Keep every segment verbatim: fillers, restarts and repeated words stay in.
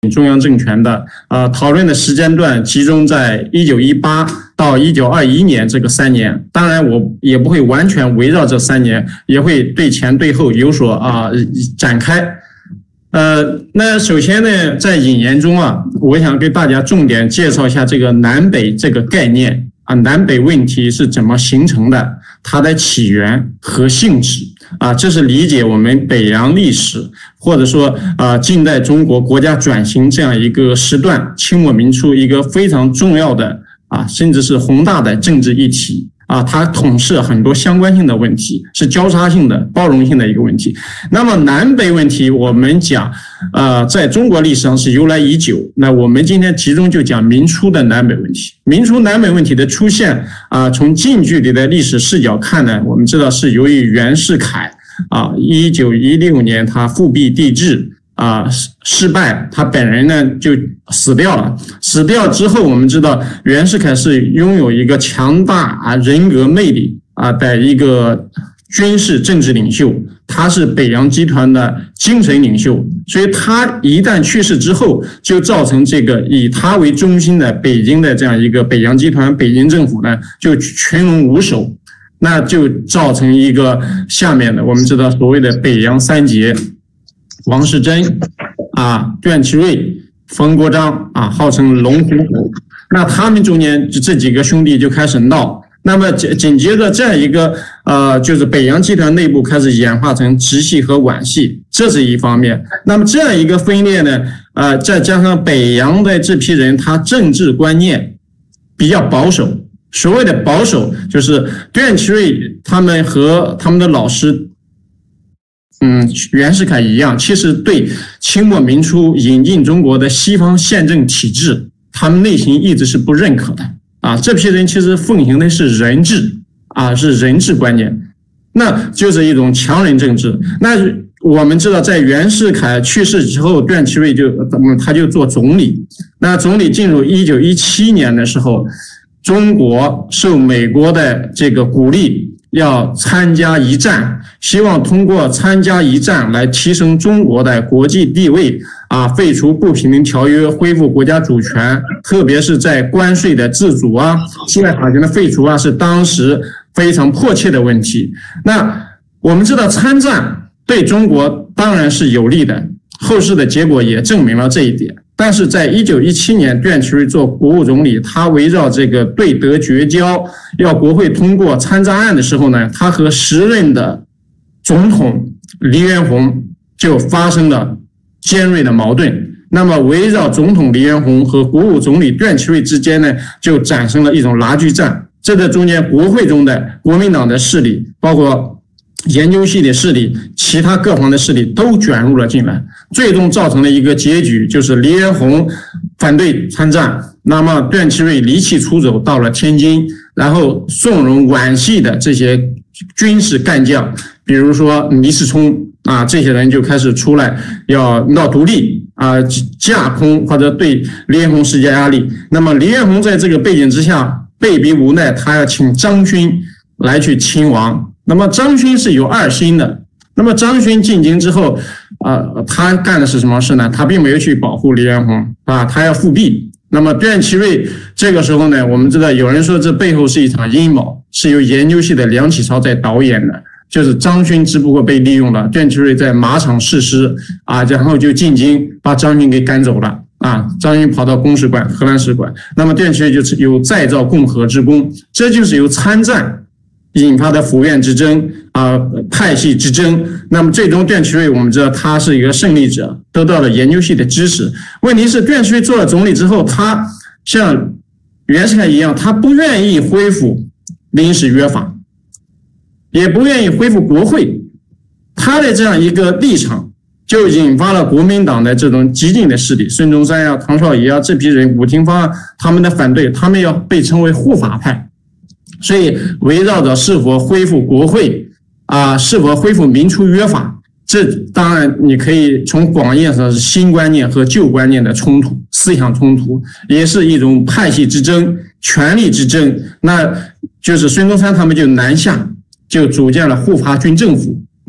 中央政权的呃讨论的时间段集中在一九一八到一九二一年这个三年，当然我也不会完全围绕这三年，也会对前对后有所啊、呃、展开。呃，那首先呢，在引言中啊，我想给大家重点介绍一下这个南北这个概念啊，南北问题是怎么形成的，它的起源和性质。啊，这是理解我们北洋历史，或者说呃近代中国国家转型这样一个时段，清末民初一个非常重要的啊，甚至是宏大的政治议题啊，它统摄很多相关性的问题，是交叉性的、包容性的一个问题。那么南北问题，我们讲呃，在中国历史上是由来已久。那我们今天集中就讲民初的南北问题。民初南北问题的出现啊，从近距离的历史视角看呢，我们知道是由于袁世凯啊，一九一六年他复辟帝制啊失败，他本人呢就死掉了。死掉之后，我们知道袁世凯是拥有一个强大啊人格魅力啊的一个军事政治领袖，他是北洋集团的精神领袖，所以他一旦去世之后，就造成这个以他为中心的北京的这样一个北洋集团、北京政府呢，就群龙无首，那就造成一个下面的我们知道所谓的北洋三杰，王士珍啊、段祺瑞、冯国璋啊，号称龙虎虎。那他们中间这几个兄弟就开始闹。那么紧接着这样一个呃，就是北洋集团内部开始演化成直系和皖系，这是一方面。那么这样一个分裂呢，呃，再加上北洋的这批人，他政治观念比较保守。所谓的保守，就是段祺瑞他们和他们的老师，嗯，袁世凯一样，其实对清末民初引进中国的西方宪政体制，他们内心一直是不认可的。啊，这批人其实奉行的是人治啊，是人治观念，那就是一种强人政治。那我们知道，在袁世凯去世之后，段祺瑞就嗯他就做总理。那总理进入一九一七年的时候，中国受美国的这个鼓励，要参加一战，希望通过参加一战来提升中国的国际地位啊，废除不平等条约，恢复国家主权，特别是在关税的自主啊、境外法权的废除啊，是当时非常迫切的问题。那我们知道参战对中国当然是有利的，后世的结果也证明了这一点。但是在一九一七年，段祺瑞做国务总理，他围绕这个对德绝交，要国会通过参战案的时候呢，他和时任的总统黎元洪就发生了尖锐的矛盾。那么围绕总统黎元洪和国务总理段祺瑞之间呢，就产生了一种拉锯战。这在中间，国会中的国民党的势力，包括研究系的势力，其他各方的势力都卷入了进来，最终造成了一个结局，就是黎元洪反对参战，那么段祺瑞离奇出走到了天津，然后纵容皖系的这些军事干将，比如说黎世聪啊，这些人就开始出来要闹独立啊，架空或者对黎元洪施加压力。那么黎元洪在这个背景之下被逼无奈，他要请张勋来去亲王。那么张勋是有二心的，那么张勋进京之后，呃，他干的是什么事呢？他并没有去保护黎元洪啊，他要复辟。那么段祺瑞这个时候呢，我们知道有人说这背后是一场阴谋，是由研究系的梁启超在导演的，就是张勋只不过被利用了，段祺瑞在马场誓师啊，然后就进京把张勋给赶走了啊，张勋跑到公使馆、荷兰使馆，那么段祺瑞就有再造共和之功，这就是由参战引发的府院之争啊、呃，派系之争。那么最终段祺瑞我们知道他是一个胜利者，得到了研究系的支持。问题是段祺瑞做了总理之后，他像袁世凯一样，他不愿意恢复临时约法，也不愿意恢复国会。他的这样一个立场，就引发了国民党的这种激进的势力，孙中山呀、唐绍仪啊这批人，伍廷芳他们的反对，他们要被称为护法派。所以围绕着是否恢复国会啊，是否恢复民初约法，这当然你可以从广义上是新观念和旧观念的冲突，思想冲突，也是一种派系之争、权力之争。那就是孙中山他们就南下，就组建了护法军政府。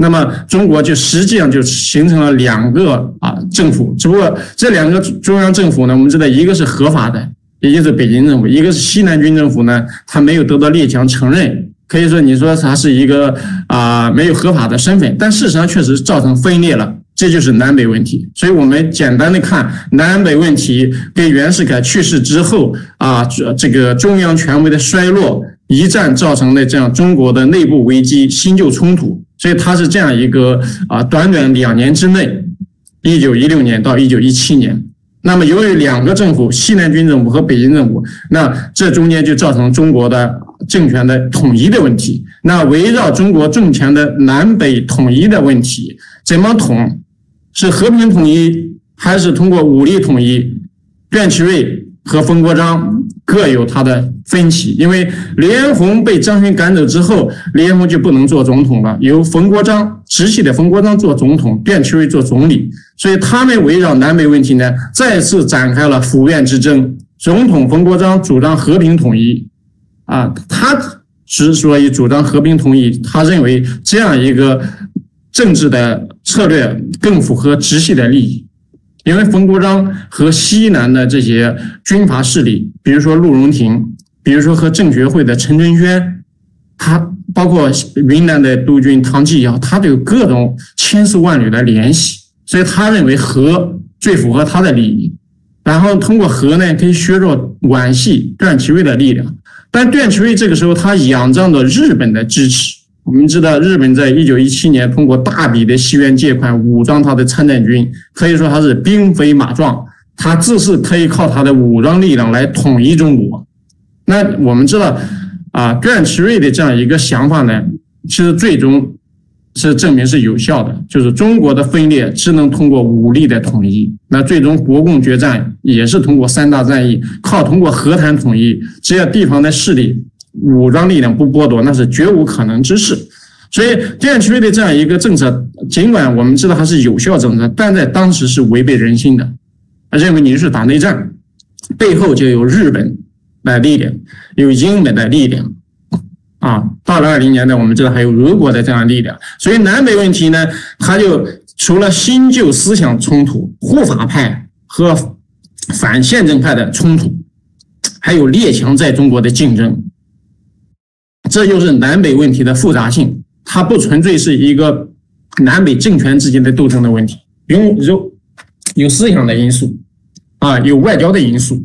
那么中国就实际上就形成了两个啊政府，只不过这两个中央政府呢，我们知道一个是合法的，也就是北京政府，一个是西南军政府呢，它没有得到列强承认，可以说你说它是一个啊、呃、没有合法的身份，但事实上确实造成分裂了，这就是南北问题。所以我们简单的看南北问题跟袁世凯去世之后啊，这个中央权威的衰落一战造成的这样中国的内部危机、新旧冲突，所以它是这样一个啊，短短两年之内，一九一六年到一九一七年，那么由于两个政府，西南军政府和北京政府，那这中间就造成中国的政权的统一的问题。那围绕中国政权的南北统一的问题，怎么统？是和平统一还是通过武力统一？段祺瑞和冯国璋各有他的分歧，因为李彦宏被张勋赶走之后，李彦宏就不能做总统了，由冯国璋直系的冯国璋做总统，段祺瑞做总理，所以他们围绕南北问题呢，再次展开了府院之争。总统冯国璋主张和平统一，啊，他之所以主张和平统一，他认为这样一个政治的策略更符合直系的利益。因为冯国璋和西南的这些军阀势力，比如说陆荣廷，比如说和政学会的陈春轩，他包括云南的督军唐继尧，他都有各种千丝万缕的联系，所以他认为和最符合他的利益。然后通过和呢，可以削弱皖系段祺瑞的力量。但段祺瑞这个时候他仰仗着日本的支持。我们知道日本在一九一七年通过大笔的西元借款武装他的参战军，可以说他是兵肥马壮，他自是可以靠他的武装力量来统一中国。那我们知道啊，段祺瑞的这样一个想法呢，其实最终是证明是有效的，就是中国的分裂只能通过武力的统一。那最终国共决战也是通过三大战役，靠通过和谈统一，只要地方的势力武装力量不剥夺，那是绝无可能之事。所以段祺瑞的这样一个政策，尽管我们知道它是有效政策，但在当时是违背人心的。认为你是打内战，背后就有日本的力量，有英美的力量啊。到了二零年代，我们知道还有俄国的这样的力量。所以南北问题呢，它就除了新旧思想冲突、护法派和反宪政派的冲突，还有列强在中国的竞争。这就是南北问题的复杂性，它不纯粹是一个南北政权之间的斗争的问题，有有有思想的因素啊，有外交的因素。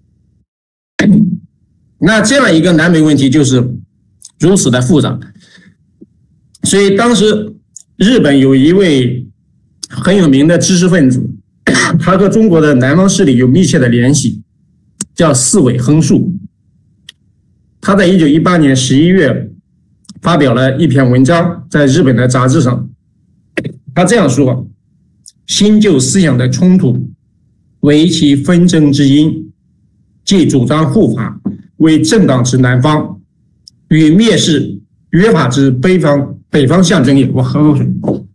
那这样一个南北问题就是如此的复杂，所以当时日本有一位很有名的知识分子，他和中国的南方势力有密切的联系，叫四尾亨树。他在一九一八年十一月发表了一篇文章，在日本的杂志上，他这样说：新旧思想的冲突为其纷争之因，即主张护法为正党之南方，与蔑视约法之北方北方象征也。我喝口水。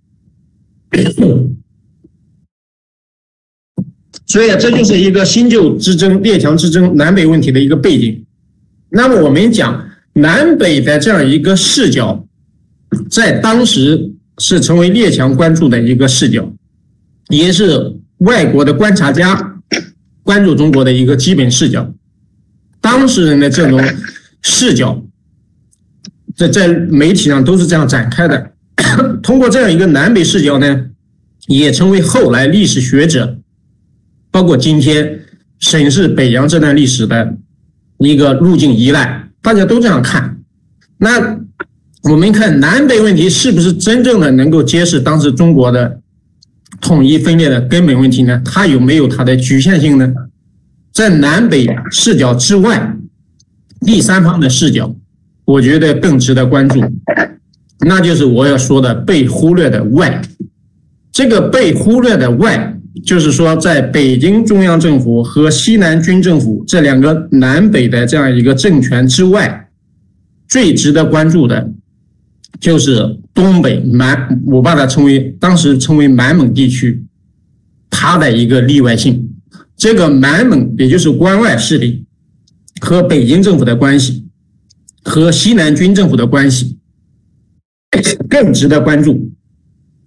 所以这就是一个新旧之争、列强之争、南北问题的一个背景。那么我们讲南北的这样一个视角，在当时是成为列强关注的一个视角，也是外国的观察家关注中国的一个基本视角。当事人的这种视角在在媒体上都是这样展开的。通过这样一个南北视角呢，也成为后来历史学者包括今天审视北洋这段历史的一个路径依赖，大家都这样看。那我们看南北问题是不是真正的能够揭示当时中国的统一分裂的根本问题呢？它有没有它的局限性呢？在南北视角之外，第三方的视角我觉得更值得关注，那就是我要说的被忽略的外。这个被忽略的外，就是说在北京中央政府和西南军政府这两个南北的这样一个政权之外，最值得关注的就是东北满，我把它称为当时称为满蒙地区，它的一个例外性。这个满蒙也就是关外势力和北京政府的关系，和西南军政府的关系更值得关注。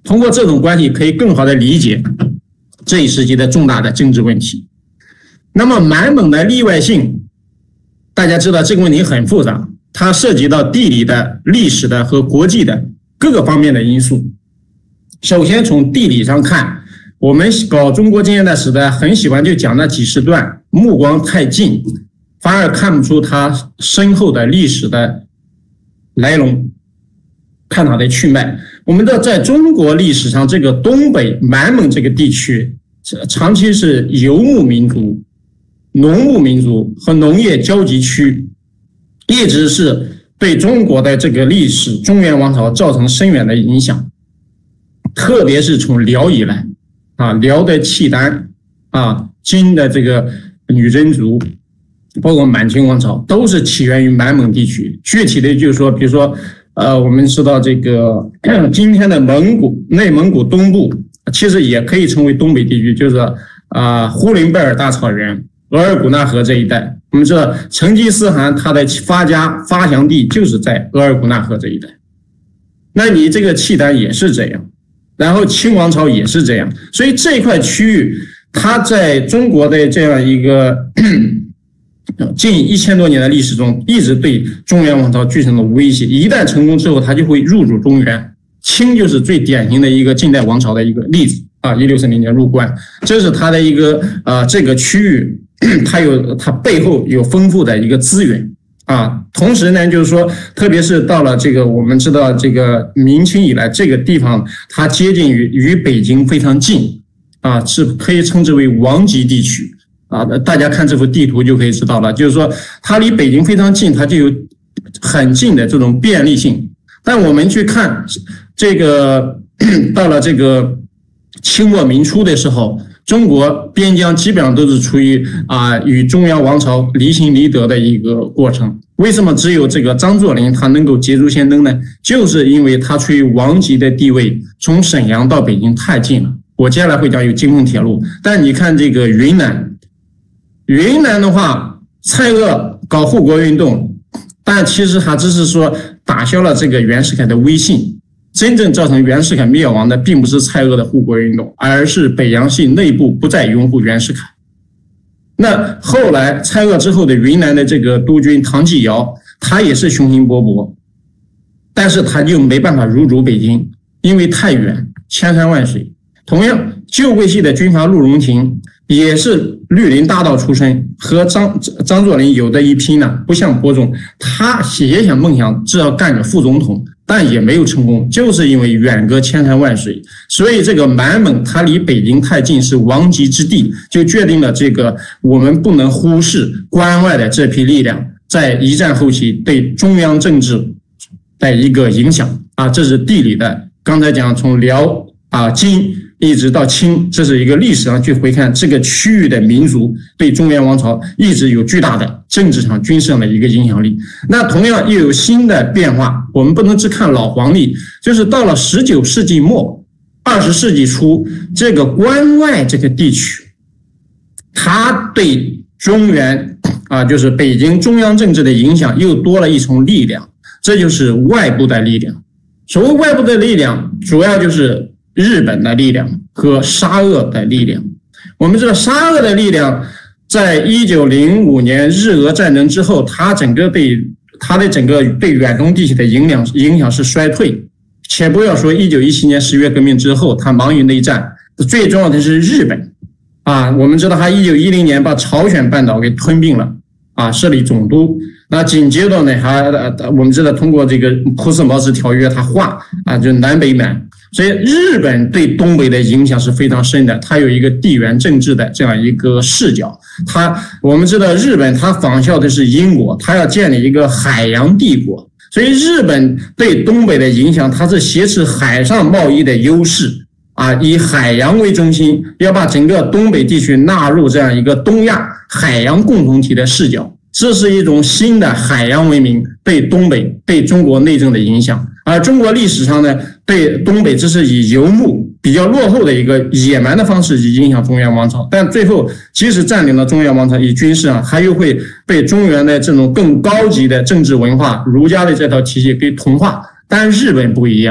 通过这种关系可以更好的理解这一时期的重大的政治问题。那么满蒙的例外性，大家知道这个问题很复杂，它涉及到地理的、历史的和国际的各个方面的因素。首先从地理上看，我们搞中国近现代史的很喜欢就讲那几十段，目光太近，反而看不出它深厚的历史的来龙，看它的去脉。我们知道在中国历史上，这个东北满蒙这个地区长期是游牧民族、农牧民族和农业交集区，一直是对中国的这个历史中原王朝造成深远的影响。特别是从辽以来啊，辽的契丹啊，金的这个女真族，包括满清王朝，都是起源于满蒙地区。具体的就是说，比如说呃，我们知道这个今天的蒙古、内蒙古东部，其实也可以称为东北地区，就是啊、呃、呼伦贝尔大草原、额尔古纳河这一带。我们知道成吉思汗他的发家发祥地就是在额尔古纳河这一带。那你这个契丹也是这样，然后清王朝也是这样，所以这块区域它在中国的这样一个近一千多年的历史中，一直对中原王朝具成了威胁。一旦成功之后，它就会入主中原。清就是最典型的一个近代王朝的一个例子啊，一六四零年入关，这是它的一个呃这个区域，它有它背后有丰富的一个资源啊。同时呢，就是说，特别是到了这个我们知道这个明清以来，这个地方它接近于与北京非常近啊，是可以称之为王级地区。啊，大家看这幅地图就可以知道了，就是说它离北京非常近，它就有很近的这种便利性。但我们去看这个，到了这个清末民初的时候，中国边疆基本上都是处于啊与中央王朝离心离德的一个过程。为什么只有这个张作霖他能够捷足先登呢？就是因为他处于王级的地位，从沈阳到北京太近了。我接下来会讲有京昆铁路，但你看这个云南。云南的话，蔡锷搞护国运动，但其实他只是说打消了这个袁世凯的威信，真正造成袁世凯灭亡的并不是蔡锷的护国运动，而是北洋系内部不再拥护袁世凯。那后来蔡锷之后的云南的这个督军唐继尧，他也是雄心勃勃，但是他就没办法入主北京，因为太远，千山万水。同样，旧桂系的军阀陆荣廷也是绿林大盗出身，和张张作霖有的一拼呢，不像伯仲，他也想梦想至少干个副总统，但也没有成功，就是因为远隔千山万水。所以这个满蒙它离北京太近，是王级之地，就决定了这个我们不能忽视关外的这批力量在一战后期对中央政治的一个影响啊，这是地理的。刚才讲从辽啊金一直到清，这是一个历史上去回看这个区域的民族对中原王朝一直有巨大的政治上、军事上的一个影响力。那同样又有新的变化，我们不能只看老皇帝，就是到了十九世纪末、二十世纪初，这个关外这个地区，它对中原啊，就是北京中央政治的影响又多了一重力量，这就是外部的力量。所谓外部的力量，主要就是日本的力量和沙俄的力量。我们知道沙俄的力量在一九零五年日俄战争之后，它整个对它的整个对远东地区的影响影响是衰退，且不要说一九一七年十月革命之后，它忙于内战，最重要的是日本啊。我们知道它一九一零年把朝鲜半岛给吞并了啊，设立总督。那紧接着呢，还我们知道通过这个普斯茅斯条约，它划啊，就南北满。所以日本对东北的影响是非常深的，它有一个地缘政治的这样一个视角。它我们知道日本它仿效的是英国，它要建立一个海洋帝国，所以日本对东北的影响，它是挟持海上贸易的优势啊，以海洋为中心，要把整个东北地区纳入这样一个东亚海洋共同体的视角。这是一种新的海洋文明对东北、对中国内政的影响。而中国历史上呢，对东北这是以游牧比较落后的一个野蛮的方式影响中原王朝，但最后即使占领了中原王朝，以军事上还又会被中原的这种更高级的政治文化、儒家的这套体系给同化。但日本不一样，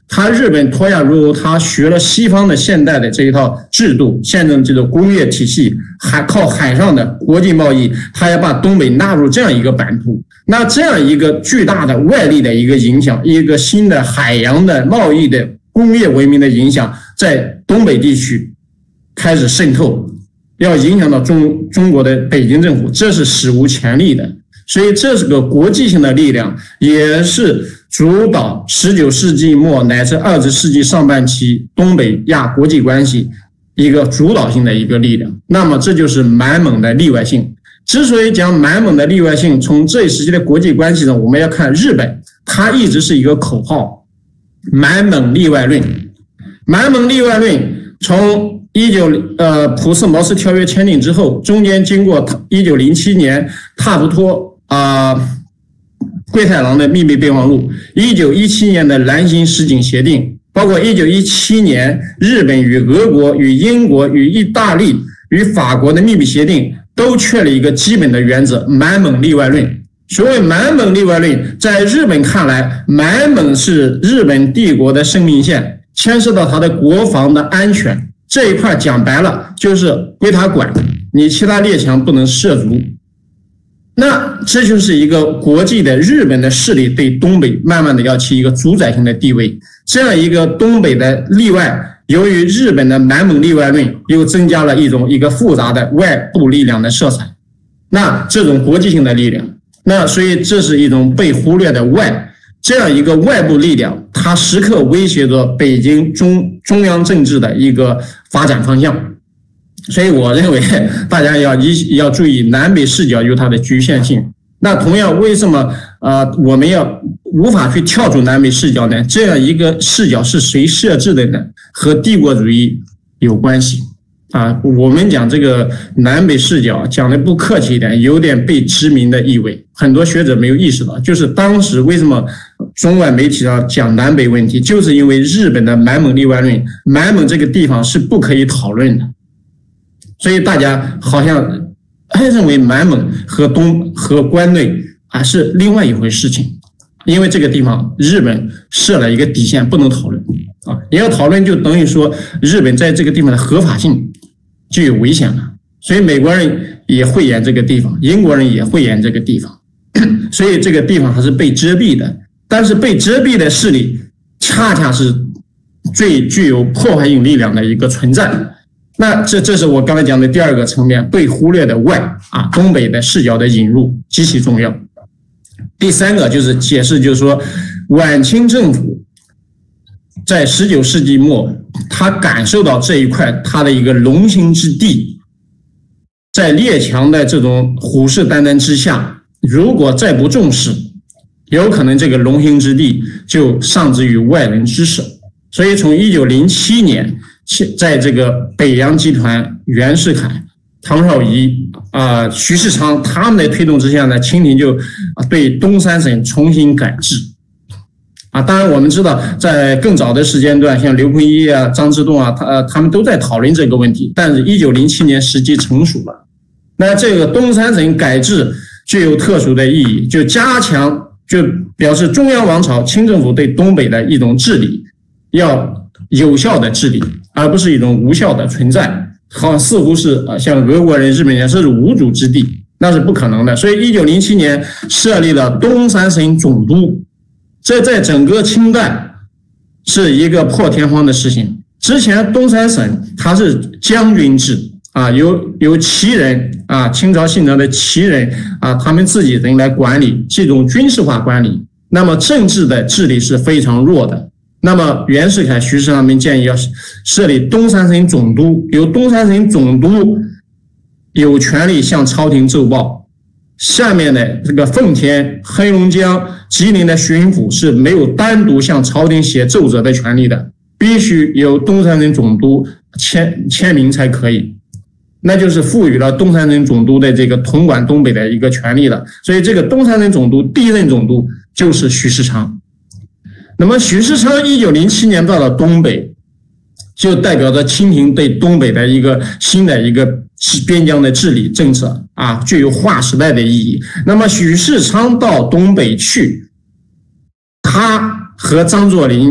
他日本脱亚入欧，他学了西方的现代的这一套制度，现在这种工业体系，还靠海上的国际贸易，他要把东北纳入这样一个版图。那这样一个巨大的外力的一个影响，一个新的海洋的贸易的工业文明的影响，在东北地区开始渗透，要影响到中中国的北京政府，这是史无前例的。所以这是个国际性的力量，也是主导十九世纪末乃至二十世纪上半期东北亚国际关系一个主导性的一个力量。那么这就是满蒙的例外性。之所以讲满蒙的例外性，从这一时期的国际关系上，我们要看日本，它一直是一个口号，满蒙例外论。满蒙例外论从一九呃普世茅斯条约签订之后，中间经过一九零七年塔布托啊、呃、桂太郎的秘密备忘录，一九一七年的兰辛实景协定，包括一九一七年日本与俄国与英国与意大利与法国的秘密协定，都确立一个基本的原则，满蒙例外论。所谓满蒙例外论，在日本看来，满蒙是日本帝国的生命线，牵涉到它的国防的安全，这一块讲白了就是归他管，你其他列强不能涉足。那这就是一个国际的日本的势力对东北慢慢的要起一个主宰性的地位，这样一个东北的例外，由于日本的满蒙例外论又增加了一种一个复杂的外部力量的色彩，那这种国际性的力量，那所以这是一种被忽略的外，这样一个外部力量，它时刻威胁着北京中中央政治的一个发展方向。所以我认为大家要一要注意南北视角有它的局限性。那同样，为什么呃我们要无法去跳出南北视角呢？这样一个视角是谁设置的呢？和帝国主义有关系啊。我们讲这个南北视角讲的不客气一点，有点被殖民的意味，很多学者没有意识到，就是当时为什么中外媒体上讲南北问题，就是因为日本的满蒙例外论，满蒙这个地方是不可以讨论的。所以大家好像还认为满蒙和东和关内啊是另外一回事情，因为这个地方日本设了一个底线，不能讨论啊。你要讨论就等于说日本在这个地方的合法性就有危险了。所以美国人也会演这个地方，英国人也会演这个地方，所以这个地方还是被遮蔽的。但是被遮蔽的势力恰恰是最具有破坏性力量的一个存在。那这这是我刚才讲的第二个层面，被忽略的外啊，东北的视角的引入极其重要。第三个就是解释，就是说晚清政府在十九世纪末，他感受到这一块他的一个龙兴之地，在列强的这种虎视眈眈之下，如果再不重视，有可能这个龙兴之地就上之于外人之手。所以从一九零七年，在这个北洋集团袁世凯、唐绍仪啊、呃、徐世昌他们的推动之下呢，清廷就对东三省重新改制啊。当然我们知道，在更早的时间段，像刘坤一啊、张之洞啊，他、呃、他们都在讨论这个问题。但是一九零七年时机成熟了，那这个东三省改制具有特殊的意义，就加强，就表示中央王朝清政府对东北的一种治理要有效的治理，而不是一种无效的存在，好像似乎是像俄国人、日本人这是无主之地，那是不可能的。所以一九零七年设立了东三省总督，这在整个清代是一个破天荒的事情。之前东三省它是将军制啊，由由旗人啊，清朝信德的旗人啊，他们自己人来管理，这种军事化管理。那么政治的治理是非常弱的。那么袁世凯、徐世昌他们建议要设立东三省总督，由东三省总督有权利向朝廷奏报，下面的这个奉天、黑龙江、吉林的巡抚是没有单独向朝廷写奏折的权利的，必须由东三省总督签签名才可以。那就是赋予了东三省总督的这个统管东北的一个权利了。所以这个东三省总督第一任总督就是徐世昌。那么徐世昌一九零七年到了东北，就代表着清廷对东北的一个新的一个边疆的治理政策啊，具有划时代的意义。那么许世昌到东北去，他和张作霖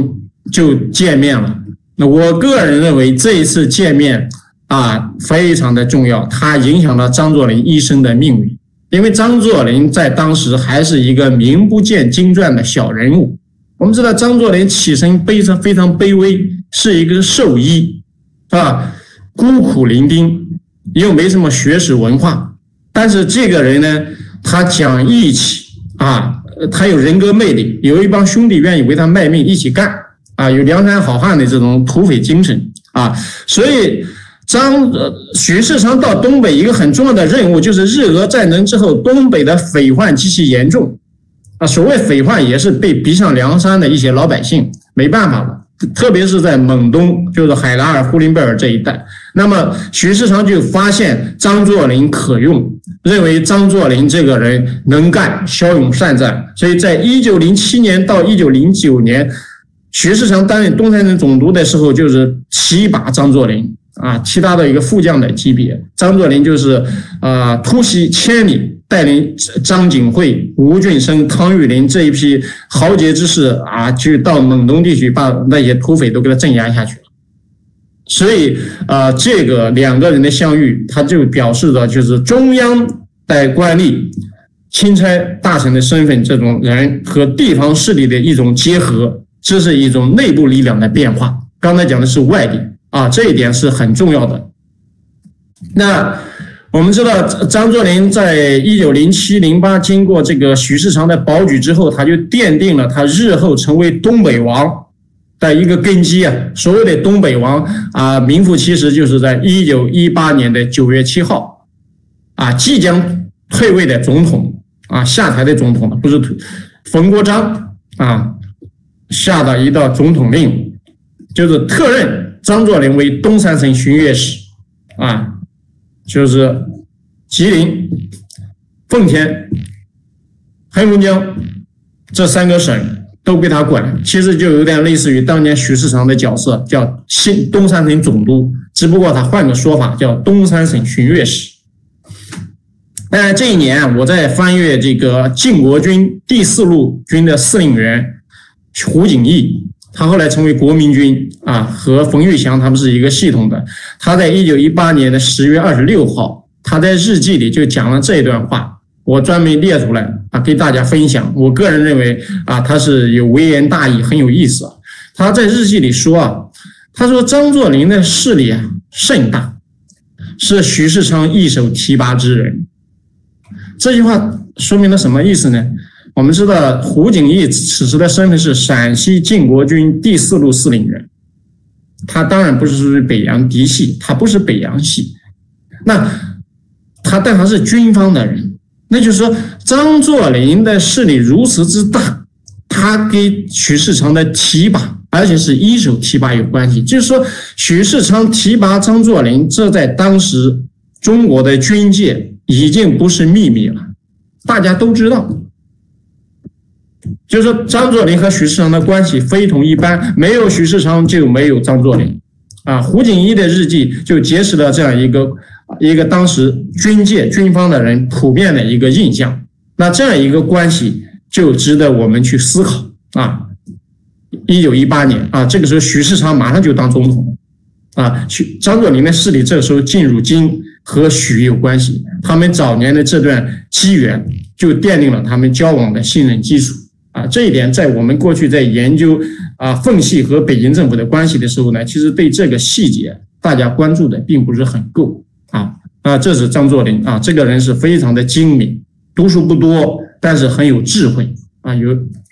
就见面了。那我个人认为这一次见面啊非常的重要，它影响了张作霖一生的命运。因为张作霖在当时还是一个名不见经传的小人物。我们知道张作霖起身非常非常卑微，是一个兽医，啊，孤苦伶仃，又没什么学识文化。但是这个人呢，他讲义气啊，他有人格魅力，有一帮兄弟愿意为他卖命一起干啊，有梁山好汉的这种土匪精神啊，所以张呃许世昌到东北一个很重要的任务就是日俄战争之后，东北的匪患极其严重啊，所谓匪患也是被逼上梁山的一些老百姓，没办法了。特别是在蒙东，就是海拉尔、呼伦贝尔这一带，那么许世昌就发现张作霖可用，认为张作霖这个人能干、骁勇善战，所以在一九零七年到一九零九年，许世昌担任东三省总督的时候，就是提拔张作霖啊，提他到一个副将的级别。张作霖就是啊、呃、突袭千里，带领张景惠、吴俊升、汤玉麟这一批豪杰之士啊，就到蒙东地区把那些土匪都给他镇压下去了。所以啊、呃，这个两个人的相遇，他就表示了就是中央的官吏、钦差大臣的身份这种人和地方势力的一种结合，这是一种内部力量的变化。刚才讲的是外力啊，这一点是很重要的。那我们知道张作霖在一九零七零八经过这个许世昌的保举之后，他就奠定了他日后成为东北王的一个根基啊。所谓的东北王啊，名副其实就是在一九一八年的九月七号啊，即将退位的总统啊，下台的总统不是冯国璋啊，下的一道总统令，就是特任张作霖为东三省巡阅使啊，就是吉林、奉天、黑龙江这三个省都归他管，其实就有点类似于当年许世昌的角色，叫新东三省总督，只不过他换个说法叫东三省巡阅使。但这一年我在翻阅这个靖国军第四路军的司令员胡景翼，他后来成为国民军啊，和冯玉祥他们是一个系统的。他在一九一八年的十月二十六号，他在日记里就讲了这段话，我专门列出来啊，给大家分享。我个人认为啊，他是有微言大义，很有意思啊。他在日记里说啊，他说张作霖的势力啊甚大，是许世昌一手提拔之人。这句话说明了什么意思呢？我们知道胡景翼此时的身份是陕西靖国军第四路司令员，他当然不是属于北洋嫡系，他不是北洋系，那他但他是军方的人，那就是说张作霖的势力如此之大，他跟许世昌的提拔，而且是一手提拔有关系，就是说许世昌提拔张作霖，这在当时中国的军界已经不是秘密了，大家都知道。就是说张作霖和许世昌的关系非同一般，没有许世昌就没有张作霖啊。胡景翼的日记就揭示了这样一个一个当时军界军方的人普遍的一个印象。那这样一个关系就值得我们去思考啊。一九一八年啊，这个时候许世昌马上就当总统啊，许张作霖的势力这个时候进入京和许有关系，他们早年的这段机缘就奠定了他们交往的信任基础。啊，这一点在我们过去在研究啊奉系和北京政府的关系的时候呢，其实对这个细节大家关注的并不是很够啊。啊，这是张作霖啊，这个人是非常的精明，读书不多，但是很有智慧啊。有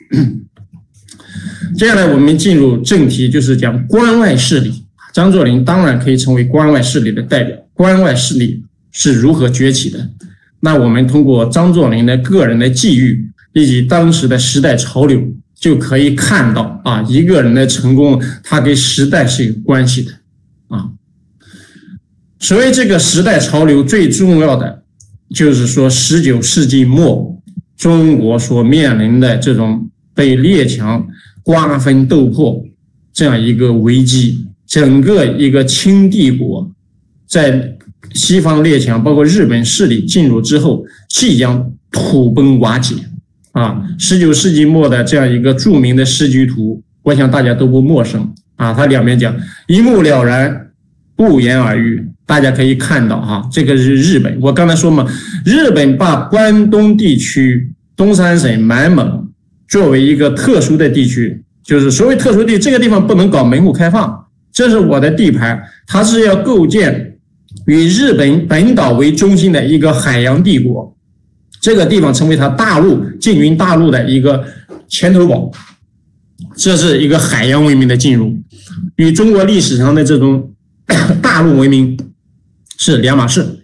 接下来我们进入正题，就是讲关外势力。张作霖当然可以成为关外势力的代表，关外势力是如何崛起的？那我们通过张作霖的个人的际遇以及当时的时代潮流，就可以看到啊，一个人的成功，他跟时代是有关系的啊。所谓这个时代潮流，最重要的就是说，十九世纪末中国所面临的这种被列强瓜分斗破这样一个危机，整个一个清帝国在西方列强包括日本势力进入之后，即将土崩瓦解。啊，十九世纪末的这样一个著名的世居图我想大家都不陌生啊。他两边讲一目了然，不言而喻。大家可以看到哈，这个是日本。我刚才说嘛，日本把关东地区、东三省、满蒙作为一个特殊的地区，就是所谓特殊地，这个地方不能搞门户开放，这是我的地盘，它是要构建以日本本岛为中心的一个海洋帝国，这个地方成为它大陆进军大陆的一个钱头堡，这是一个海洋文明的进入，与中国历史上的这种大陆文明是两码事。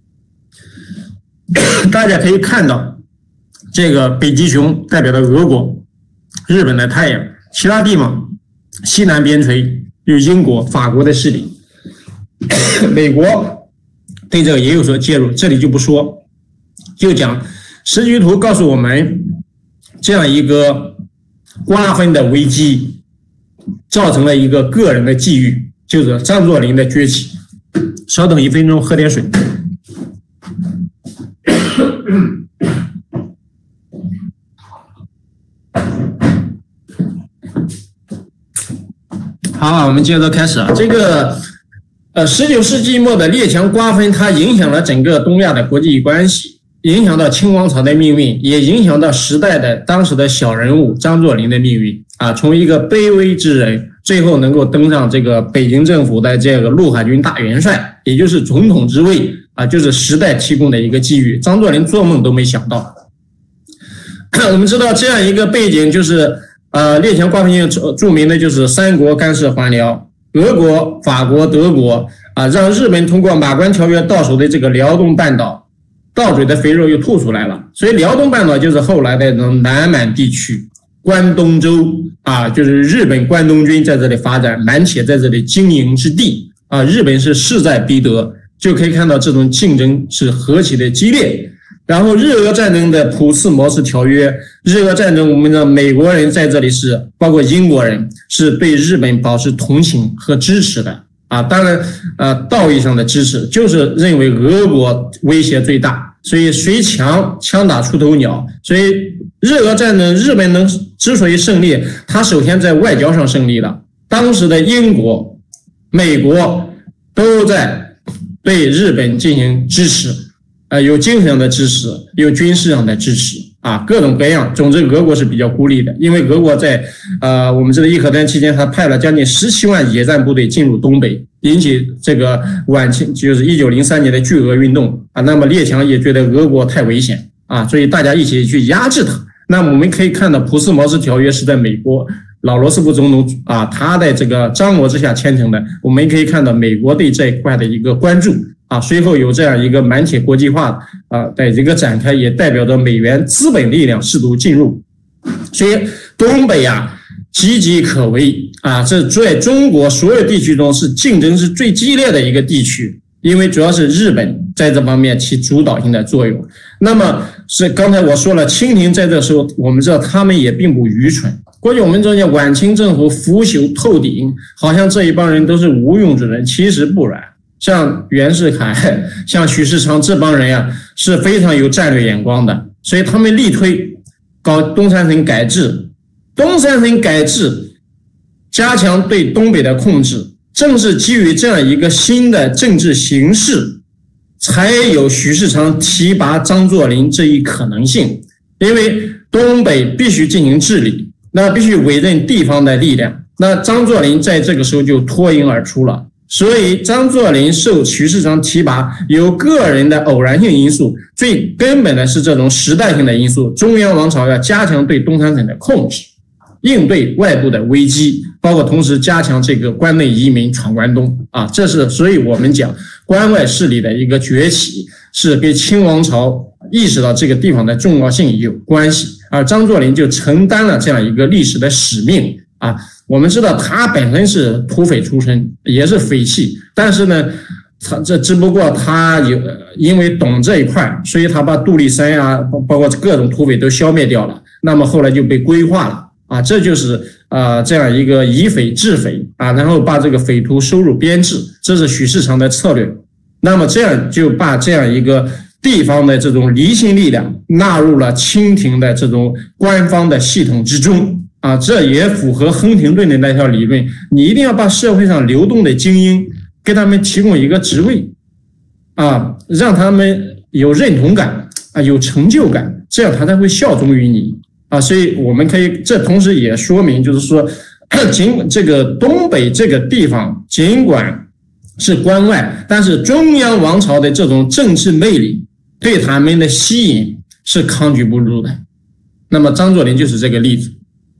大家可以看到，这个北极熊代表的俄国，日本的太阳，其他地方西南边陲有英国、法国的势力，美国对这个也有所介入，这里就不说，就讲时局图告诉我们，这样一个瓜分的危机造成了一个个人的际遇，就是张作霖的崛起。稍等一分钟，喝点水。好，我们接着开始啊。这个呃，十九世纪末的列强瓜分，它影响了整个东亚的国际关系，影响到清王朝的命运，也影响到时代的当时的小人物张作霖的命运啊。从一个卑微之人，最后能够登上这个北京政府的这个陆海军大元帅，也就是总统之位啊，就是时代提供的一个机遇，张作霖做梦都没想到。我们知道这样一个背景，就是呃，列强瓜分著名的就是三国干涉还辽，俄国、法国、德国啊，让日本通过马关条约到手的这个辽东半岛，到嘴的肥肉又吐出来了，所以辽东半岛就是后来的南满地区。关东州啊，就是日本关东军在这里发展，满且在这里经营之地啊，日本是势在必得，就可以看到这种竞争是何其的激烈。然后日俄战争的普茨茅斯条约，日俄战争我们的美国人在这里是包括英国人是对日本保持同情和支持的啊，当然呃道义上的支持，就是认为俄国威胁最大，所以谁强枪打出头鸟，所以日俄战争日本能之所以胜利，他首先在外交上胜利了，当时的英国、美国都在对日本进行支持。呃，有精神上的支持，有军事上的支持啊，各种各样。总之，俄国是比较孤立的，因为俄国在呃我们这个义和团期间，他派了将近十七万野战部队进入东北，引起这个晚清就是一九零三年的巨俄运动啊。那么列强也觉得俄国太危险啊，所以大家一起去压制它。那么我们可以看到，普茨茅斯条约是在美国老罗斯福总统啊他的这个张罗之下签成的，我们可以看到美国对这一块的一个关注。啊，随后有这样一个满铁国际化啊的这个展开，也代表着美元资本力量试图进入，所以东北啊岌岌可危啊，这在中国所有地区中是竞争是最激烈的一个地区，因为主要是日本在这方面起主导性的作用。那么是刚才我说了，清廷在这时候，我们知道他们也并不愚蠢。过去我们这些晚清政府腐朽透顶，好像这一帮人都是无用之人，其实不然。像袁世凯、像许世昌这帮人呀、啊，是非常有战略眼光的，所以他们力推搞东三省改制，东三省改制加强对东北的控制，正是基于这样一个新的政治形势，才有许世昌提拔张作霖这一可能性。因为东北必须进行治理，那必须委任地方的力量，那张作霖在这个时候就脱颖而出了。所以张作霖受许世昌提拔，有个人的偶然性因素，最根本的是这种时代性的因素。中央王朝要加强对东三省的控制，应对外部的危机，包括同时加强这个关内移民闯关东啊，这是所以我们讲关外势力的一个崛起，是跟清王朝意识到这个地方的重要性有关系。而张作霖就承担了这样一个历史的使命啊。我们知道他本身是土匪出身，也是匪气，但是呢，他这只不过他有因为懂这一块，所以他把杜立山啊，包括各种土匪都消灭掉了。那么后来就被规划了啊，这就是呃这样一个以匪治匪啊，然后把这个匪徒收入编制，这是许世昌的策略。那么这样就把这样一个地方的这种离心力量纳入了清廷的这种官方的系统之中。 啊，这也符合亨廷顿的那条理论。你一定要把社会上流动的精英给他们提供一个职位，啊，让他们有认同感啊，有成就感，这样他才会效忠于你啊。所以我们可以，这同时也说明，就是说，尽这个东北这个地方尽管是关外，但是中央王朝的这种政治魅力对他们的吸引是抗拒不住的。那么张作霖就是这个例子。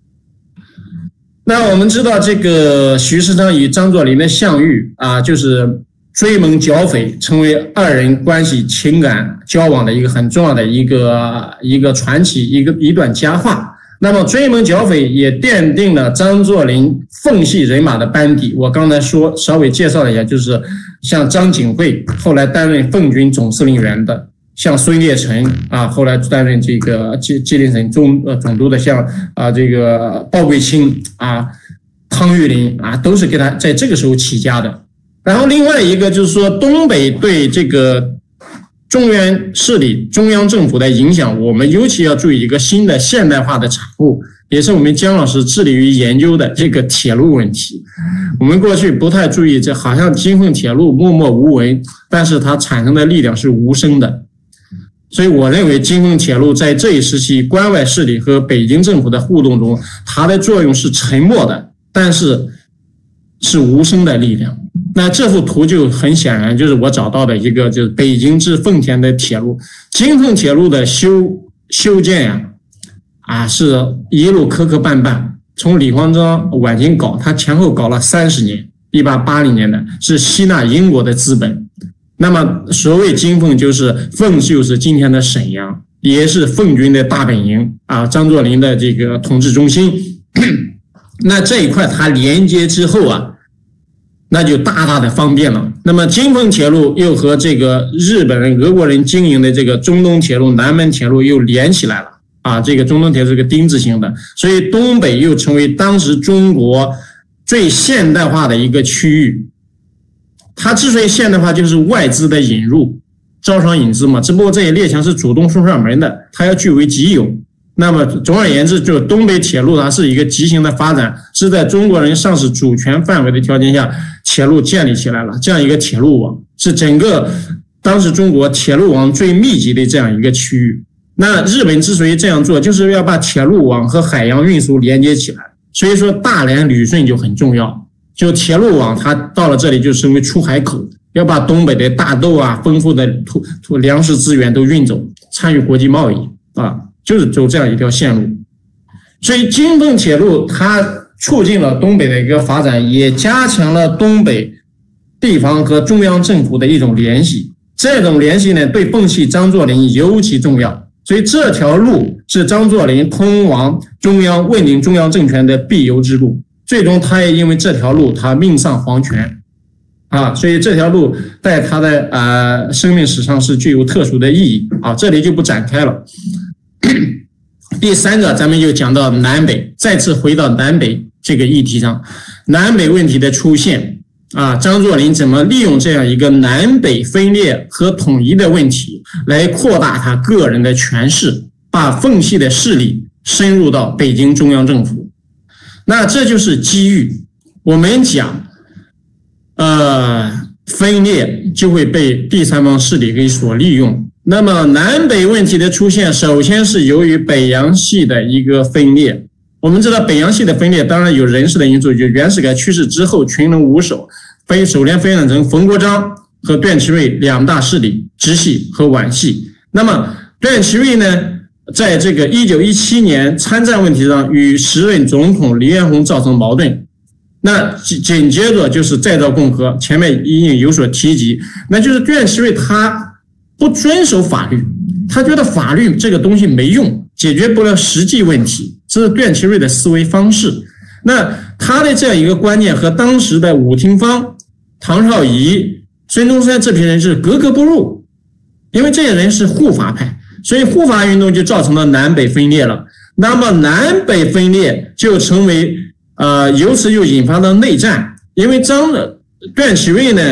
那我们知道，这个徐世昌与张作霖的相遇啊，就是追梦剿匪，成为二人关系情感交往的一个很重要的一个一个传奇，一个一段佳话。那么追梦剿匪也奠定了张作霖奉系人马的班底。我刚才说稍微介绍了一下，就是像张景惠后来担任奉军总司令员的，像孙烈成啊，后来担任这个吉吉林省总呃总督的，像啊这个鲍贵卿啊、汤玉麟啊，都是给他在这个时候起家的。然后另外一个就是说，东北对这个中原势力、中央政府的影响，我们尤其要注意一个新的现代化的产物，也是我们姜老师致力于研究的这个铁路问题。我们过去不太注意，这好像京凤铁路默默无闻，但是它产生的力量是无声的。所以我认为京凤铁路在这一时期关外势力和北京政府的互动中，它的作用是沉默的，但是是无声的力量。那这幅图就很显然就是我找到的一个，就是北京至奉天的铁路。京凤铁路的修修建呀，啊，是一路磕磕绊绊，从李鸿章晚清搞，他前后搞了三十年，一八八零年的是吸纳英国的资本。那么所谓京凤，就是凤就是今天的沈阳，也是奉军的大本营啊，张作霖的这个统治中心。那这一块它连接之后啊，那就大大的方便了。那么京凤铁路又和这个日本人、俄国人经营的这个中东铁路、南门铁路又连起来了啊，这个中东铁路是个丁字形的，所以东北又成为当时中国最现代化的一个区域。它之所以现代化，就是外资的引入，招商引资嘛，只不过这些列强是主动送上门的，它要据为己有。那么总而言之，就东北铁路它是一个畸形的发展，是在中国人丧失主权范围的条件下，铁路建立起来了，这样一个铁路网是整个当时中国铁路网最密集的这样一个区域。那日本之所以这样做，就是要把铁路网和海洋运输连接起来，所以说大连旅顺就很重要。就铁路网它到了这里就成为出海口，要把东北的大豆啊、丰富的土土粮食资源都运走，参与国际贸易啊，就是走这样一条线路。所以京凤铁路它促进了东北的一个发展，也加强了东北地方和中央政府的一种联系。这种联系呢，对奉系张作霖尤其重要。所以这条路是张作霖通往中央、稳定中央政权的必由之路。最终他也因为这条路他命丧黄泉啊，所以这条路在他的呃生命史上是具有特殊的意义啊，这里就不展开了。第三个咱们就讲到南北，再次回到南北这个议题上，南北问题的出现啊，张作霖怎么利用这样一个南北分裂和统一的问题来扩大他个人的权势，把奉系的势力深入到北京中央政府。那这就是机遇。我们讲呃，分裂就会被第三方势力给所利用。那么南北问题的出现，首先是由于北洋系的一个分裂。我们知道北洋系的分裂当然有人事的因素，就袁世凯去世之后群龙无首，分首先分裂成冯国璋和段祺瑞两大势力，直系和皖系。那么段祺瑞呢，在这个一九一七年参战问题上与时任总统黎元洪造成矛盾，那紧接着就是再造共和，前面已经有所提及，那就是段祺瑞他不遵守法律，他觉得法律这个东西没用，解决不了实际问题，这是段祺瑞的思维方式。那他的这样一个观念和当时的伍廷芳、唐绍仪、孙中山这批人是格格不入，因为这些人是护法派，所以护法运动就造成了南北分裂了。那么南北分裂就成为呃，由此又引发了内战，因为张段祺瑞呢，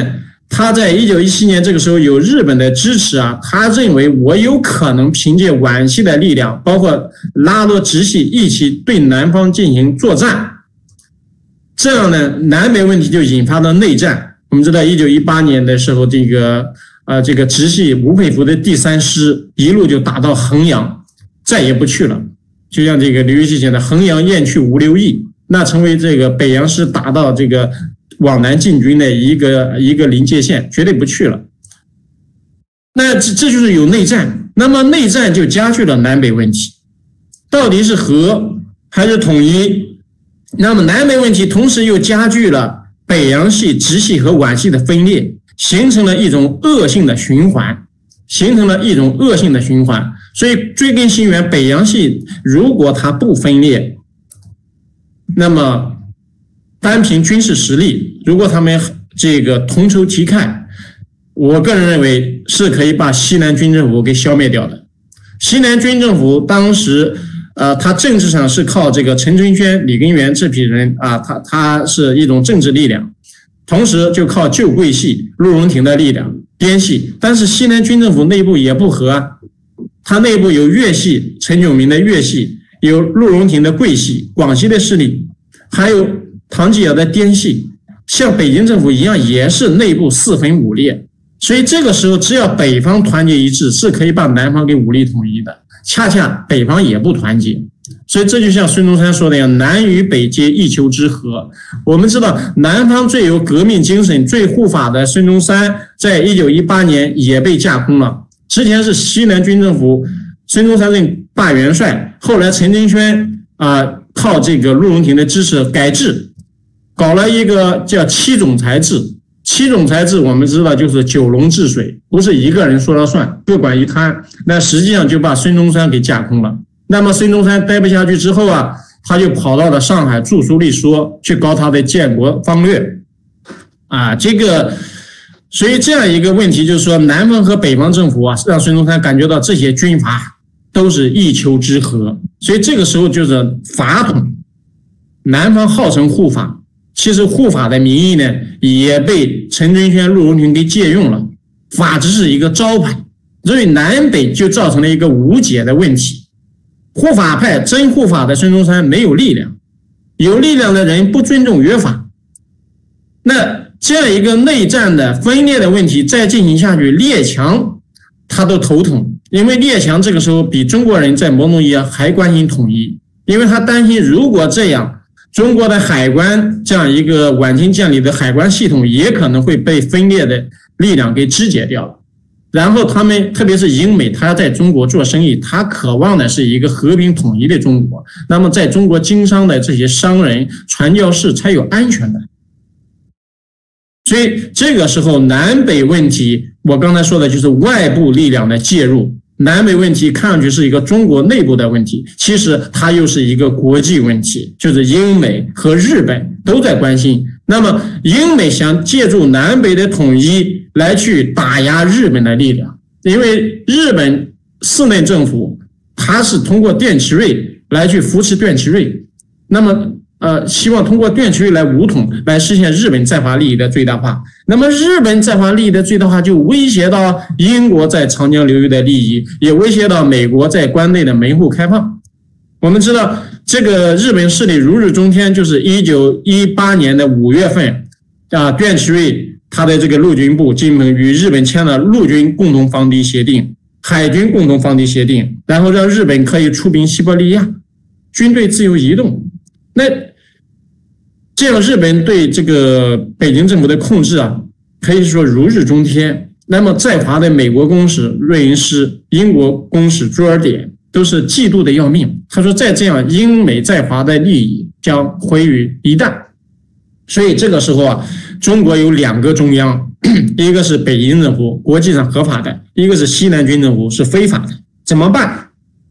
他在一九一七年这个时候有日本的支持啊，他认为我有可能凭借皖系的力量，包括拉拢直系一起对南方进行作战，这样呢，南北问题就引发了内战。我们知道一九一八年的时候，这个呃这个直系吴佩孚的第三师一路就打到衡阳，再也不去了。就像这个刘禹锡写的衡阳雁去无留意，那成为这个北洋师打到这个往南进军的一个一个临界线，绝对不去了。那这这就是有内战，那么内战就加剧了南北问题，到底是和还是统一？那么南北问题同时又加剧了北洋系、直系和皖系的分裂，形成了一种恶性的循环，形成了一种恶性的循环。所以追根溯源，北洋系如果它不分裂，那么单凭军事实力，如果他们这个同仇敌忾，我个人认为是可以把西南军政府给消灭掉的。西南军政府当时呃，他政治上是靠这个陈春轩、李根源这批人啊，他他是一种政治力量，同时就靠旧桂系、陆荣廷的力量、滇系，但是西南军政府内部也不和啊，他内部有粤系、陈炯明的粤系，有陆荣廷的桂系、广西的势力，还有唐继尧的滇系，像北京政府一样也是内部四分五裂，所以这个时候只要北方团结一致，是可以把南方给武力统一的。恰恰北方也不团结，所以这就像孙中山说的一样，南与北皆一丘之貉。我们知道南方最有革命精神、最护法的孙中山，在一九一八年也被架空了。之前是西南军政府，孙中山任大元帅，后来陈真轩啊、呃、靠这个陆荣廷的支持改制，搞了一个叫七总裁制。七总裁制我们知道就是九龙治水，不是一个人说了算，各管一摊，那实际上就把孙中山给架空了。那么孙中山待不下去之后啊，他就跑到了上海著书立说，去搞他的建国方略啊，这个所以这样一个问题就是说，南方和北方政府啊，让孙中山感觉到这些军阀都是一丘之貉，所以这个时候就是法统，南方号称护法，其实护法的名义呢，也被陈真轩、陆荣廷给借用了，法只是一个招牌，所以南北就造成了一个无解的问题。护法派真护法的孙中山没有力量，有力量的人不尊重约法，那这样一个内战的分裂的问题再进行下去，列强他都头疼，因为列强这个时候比中国人在某种意义上还关心统一，因为他担心如果这样，中国的海关这样一个晚清建立的海关系统也可能会被分裂的力量给肢解掉了。然后他们特别是英美，他在中国做生意，他渴望的是一个和平统一的中国，那么在中国经商的这些商人、传教士才有安全感。所以这个时候南北问题，我刚才说的就是外部力量的介入，南北问题看上去是一个中国内部的问题，其实它又是一个国际问题，就是英美和日本都在关心。那么英美想借助南北的统一来去打压日本的力量，因为日本四内政府它是通过段祺瑞来去扶持段祺瑞，那么呃，希望通过段祺瑞来武统，来实现日本在华利益的最大化。那么日本在华利益的最大化就威胁到英国在长江流域的利益，也威胁到美国在关内的门户开放。我们知道这个日本势力如日中天，就是一九一八年的五月份啊，段祺瑞他的这个陆军部金门与日本签了陆军共同防敌协定、海军共同防敌协定，然后让日本可以出兵西伯利亚，军队自由移动。那这样日本对这个北京政府的控制啊，可以说如日中天。那么在华的美国公使瑞恩斯、英国公使朱尔典都是嫉妒的要命。他说再这样，英美在华的利益将毁于一旦。所以这个时候啊，中国有两个中央，一个是北京政府，国际上合法的；一个是西南军政府，是非法的。怎么办？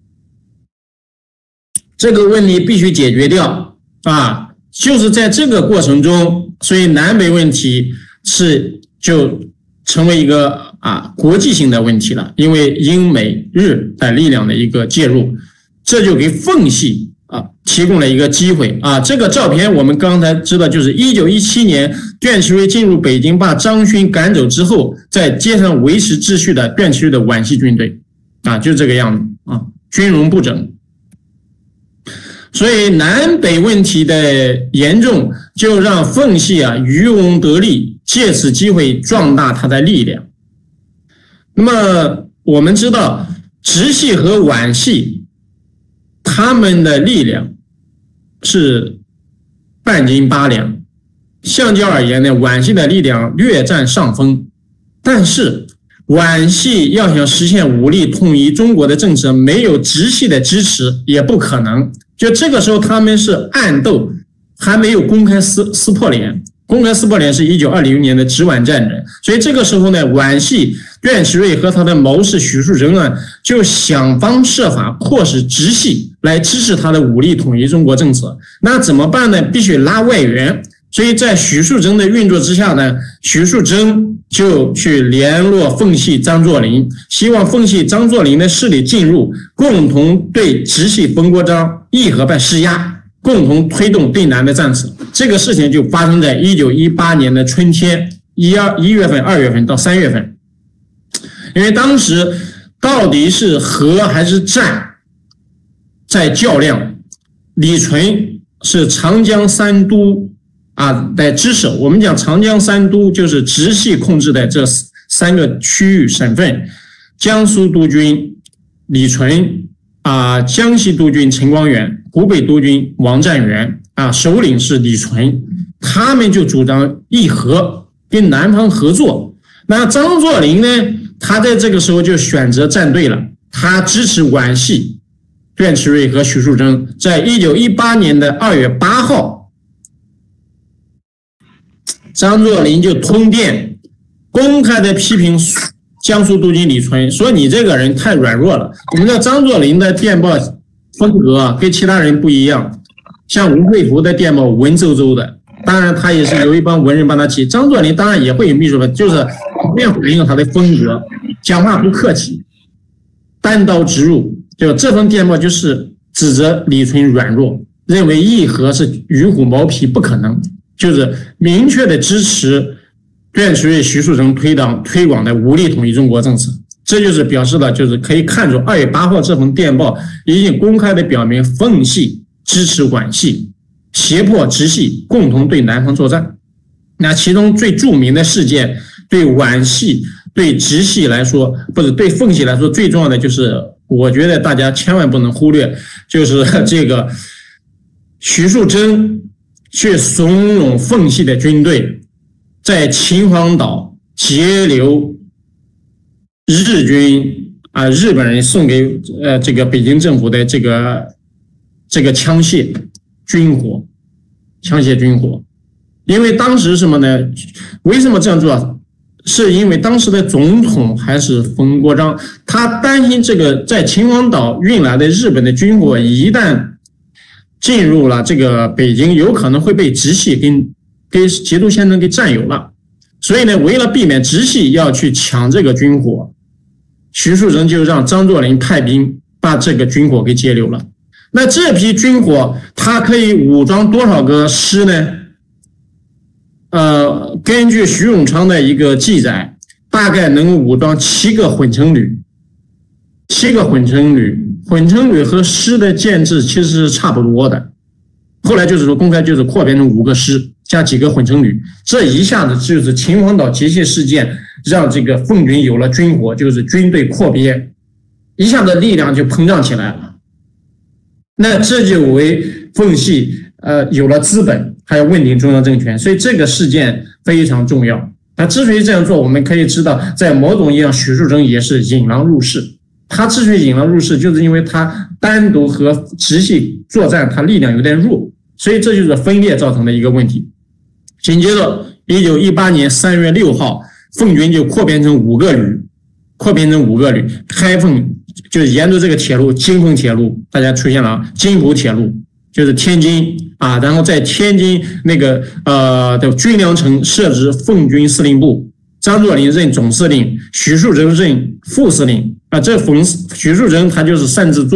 这个问题必须解决掉啊！就是在这个过程中，所以南北问题是就成为一个啊国际性的问题了，因为英美日的力量的一个介入，这就给缝隙啊提供了一个机会啊。这个照片我们刚才知道，就是一九一七年段祺瑞进入北京，把张勋赶走之后，在街上维持秩序的段祺瑞的皖系军队啊，就这个样子啊，军容不整。所以南北问题的严重，就让奉系啊渔翁得利，借此机会壮大它的力量。那么我们知道，直系和皖系他们的力量是半斤八两，相较而言呢，皖系的力量略占上风，但是皖系要想实现武力统一中国的政策，没有直系的支持也不可能。就这个时候他们是暗斗，还没有公开撕撕破脸。公开撕破脸是一九二零年的直皖战争，所以这个时候呢，皖系段祺瑞和他的谋士许树铮啊，就想方设法迫使直系来支持他的武力统一中国政策。那怎么办呢？必须拉外援。所以在许树铮的运作之下呢，许树铮就去联络奉系张作霖，希望奉系张作霖的势力进入，共同对直系冯国璋、义和派施压，共同推动对南的战争。这个事情就发生在一九一八年的春天，一二一月份、二月份到三月份。因为当时到底是和还是战在较量，李纯是长江三都啊在之首。我们讲长江三都就是直系控制的这三个区域省份，江苏督军李纯啊，江西督军陈光远，湖北督军王占元啊，首领是李纯，他们就主张议和，跟南方合作。那张作霖呢，他在这个时候就选择站队了，他支持皖系段祺瑞和许树铮。在一九一八年的二月八号，张作霖就通电公开的批评江苏督军李纯，说你这个人太软弱了。我们知道张作霖的电报风格啊，跟其他人不一样，像吴佩孚的电报文绉绉的，当然他也是有一帮文人帮他起。张作霖当然也会有秘书的，就是普遍反映他的风格，讲话不客气，单刀直入。就这封电报就是指责李纯软弱，认为议和是与虎谋皮，不可能，就是明确的支持段祺瑞、许树铮推党推广的武力统一中国政策。这就是表示了，就是可以看出二月八号这封电报已经公开的表明奉系支持皖系，胁迫直系共同对南方作战。那其中最著名的事件，对皖系对直系来说，不是对奉系来说，最重要的就是我觉得大家千万不能忽略，就是这个许树铮去怂恿奉系的军队在秦皇岛截留日军啊，日本人送给呃这个北京政府的这个这个枪械军火，枪械军火。因为当时什么呢？为什么这样做？是因为当时的总统还是冯国璋，他担心这个在秦皇岛运来的日本的军火一旦进入了这个北京，有可能会被直系跟跟节度先生给占有了。所以呢，为了避免直系要去抢这个军火，许树铮就让张作霖派兵把这个军火给截留了。那这批军火它可以武装多少个师呢？呃，根据徐永昌的一个记载，大概能武装七个混成旅，七个混成旅，混成旅和师的建制其实是差不多的。后来就是说公开就是扩编成五个师加几个混成旅，这一下子就是秦皇岛劫械事件让这个奉军有了军火，就是军队扩编，一下子力量就膨胀起来了。那这就为奉系呃有了资本，还有稳定中央政权，所以这个事件非常重要。他之所以这样做，我们可以知道，在某种意义上，许树铮也是引狼入室。他之所以引狼入室，就是因为他单独和直系作战，他力量有点弱，所以这就是分裂造成的一个问题。紧接着，一九一八年三月六号，奉军就扩编成五个旅，扩编成五个旅，开奉就是沿着这个铁路，京奉铁路，大家出现了啊，京浦铁路。就是天津啊，然后在天津那个呃的军粮城设置奉军司令部，张作霖任总司令，许树铮任副司令啊。这冯许树铮他就是擅自做主，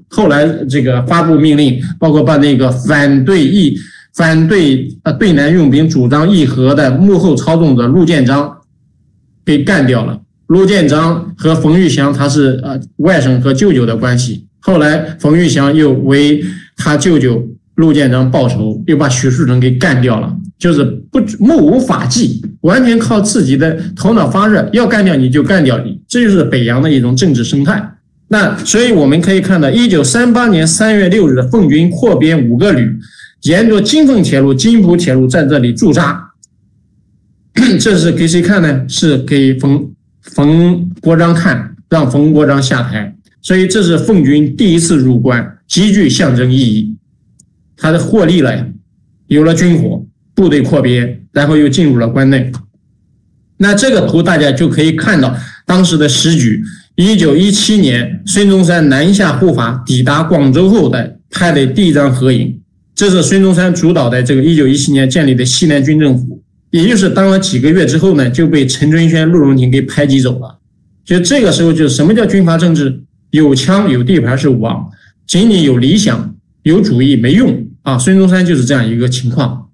后来这个发布命令，包括把那个反对义反对呃对南用兵、主张议和的幕后操纵者陆建章给干掉了。陆建章和冯玉祥他是呃外甥和舅舅的关系，后来冯玉祥又为他舅舅陆建章报仇，又把许树成给干掉了，就是不目无法纪，完全靠自己的头脑发热，要干掉你就干掉你，这就是北洋的一种政治生态。那所以我们可以看到，一九三八年三月六日，奉军扩编五个旅，沿着金凤铁路、金浦铁路在这里驻扎。这是给谁看呢？是给冯冯国璋看，让冯国璋下台。所以这是奉军第一次入关，极具象征意义。他的获利了呀，有了军火，部队扩编，然后又进入了关内。那这个图大家就可以看到当时的时局。一九一七年，孙中山南下护法，抵达广州后的拍的第一张合影，这是孙中山主导的这个一九一七年建立的西南军政府，也就是当了几个月之后呢，就被陈春轩、陆荣廷给排挤走了。就这个时候，就是什么叫军阀政治？有枪有地盘是王，仅仅有理想有主义没用啊！孙中山就是这样一个情况。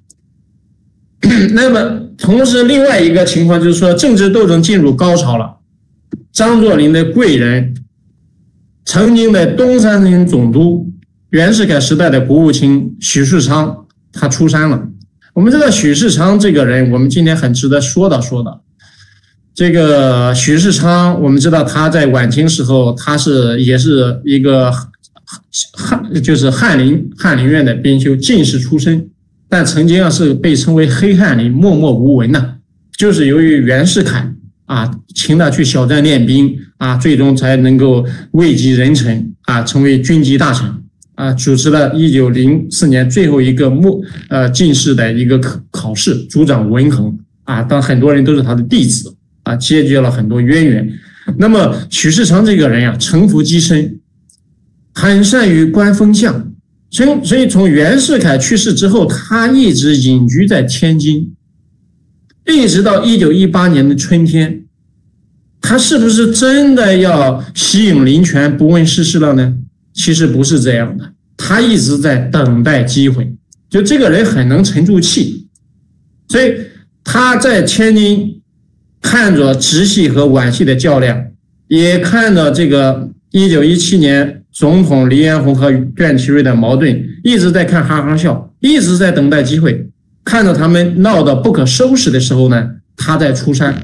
那么同时另外一个情况就是说，政治斗争进入高潮了。张作霖的贵人，曾经的东三省总督，袁世凯时代的国务卿许世昌，他出山了。我们知道许世昌这个人，我们今天很值得说道说道。这个许世昌，我们知道他在晚清时候，他是也是一个翰，就是翰林翰林院的编修，进士出身，但曾经啊是被称为黑翰林，默默无闻呐，就是由于袁世凯啊，请他去小站练兵啊，最终才能够位极人臣啊，成为军机大臣啊，主持了一九零四年最后一个末呃进士的一个考试，主掌文衡啊，当很多人都是他的弟子啊，结交了很多渊源。那么许世昌这个人呀、啊，城府极深，很善于观风向，所以所以从袁世凯去世之后，他一直隐居在天津。一直到一九一八年的春天，他是不是真的要息影临泉不问世事了呢？其实不是这样的，他一直在等待机会。就这个人很能沉住气，所以他在天津看着直系和皖系的较量，也看到这个一九一七年总统黎元洪和段祺瑞的矛盾，一直在看哈哈笑，一直在等待机会。看到他们闹得不可收拾的时候呢，他在出山。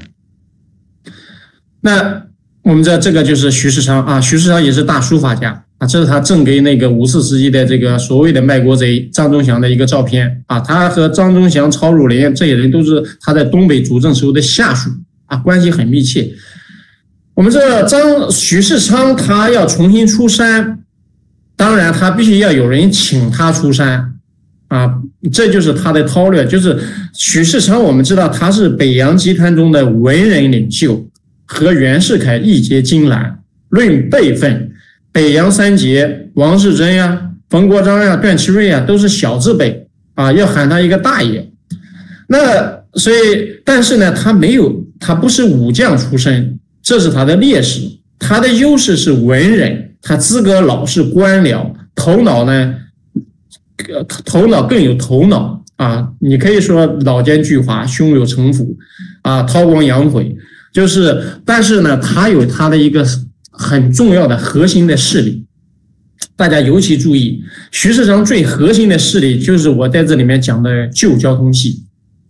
那我们知道这个就是徐世昌啊，徐世昌也是大书法家啊，这是他赠给那个五四时期的这个所谓的卖国贼张宗祥的一个照片啊。他和张宗祥、曹汝霖这些人都是他在东北主政时候的下属啊，关系很密切。我们知道张徐世昌他要重新出山，当然他必须要有人请他出山。啊，这就是他的韬略。就是许世昌，我们知道他是北洋集团中的文人领袖，和袁世凯义结金兰。论辈分，北洋三杰王士贞呀、冯国璋呀、段祺瑞呀都是小字辈啊，要喊他一个大爷。那所以，但是呢，他没有，他不是武将出身，这是他的劣势。他的优势是文人，他资格老是官僚，头脑呢？头脑更有头脑啊！你可以说老奸巨猾、胸有城府啊，韬光养晦。就是，但是呢，他有他的一个很重要的核心的势力，大家尤其注意，徐世昌最核心的势力就是我在这里面讲的旧交通系。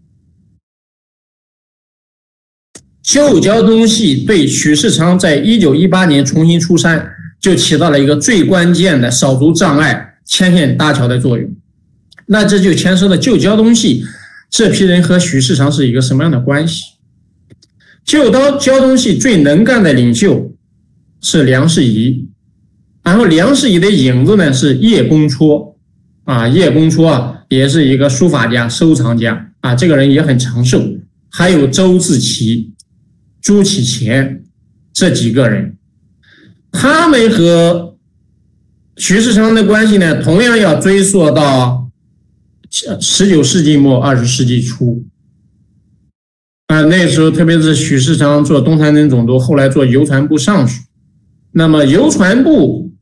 旧交通系对许世昌在一九一八年重新出山就起到了一个最关键的扫除障碍、牵线搭桥的作用。那这就牵涉到旧交通系这批人和许世昌是一个什么样的关系。旧交通系最能干的领袖是梁士仪，然后梁士仪的影子呢是叶公绰啊，叶公绰啊也是一个书法家、收藏家啊，这个人也很长寿。还有周自齐、朱启潜这几个人，他们和徐世昌的关系呢，同样要追溯到十九世纪末二十世纪初啊，那时候特别是许世昌做东三省总督，后来做邮传部尚书。那么邮传部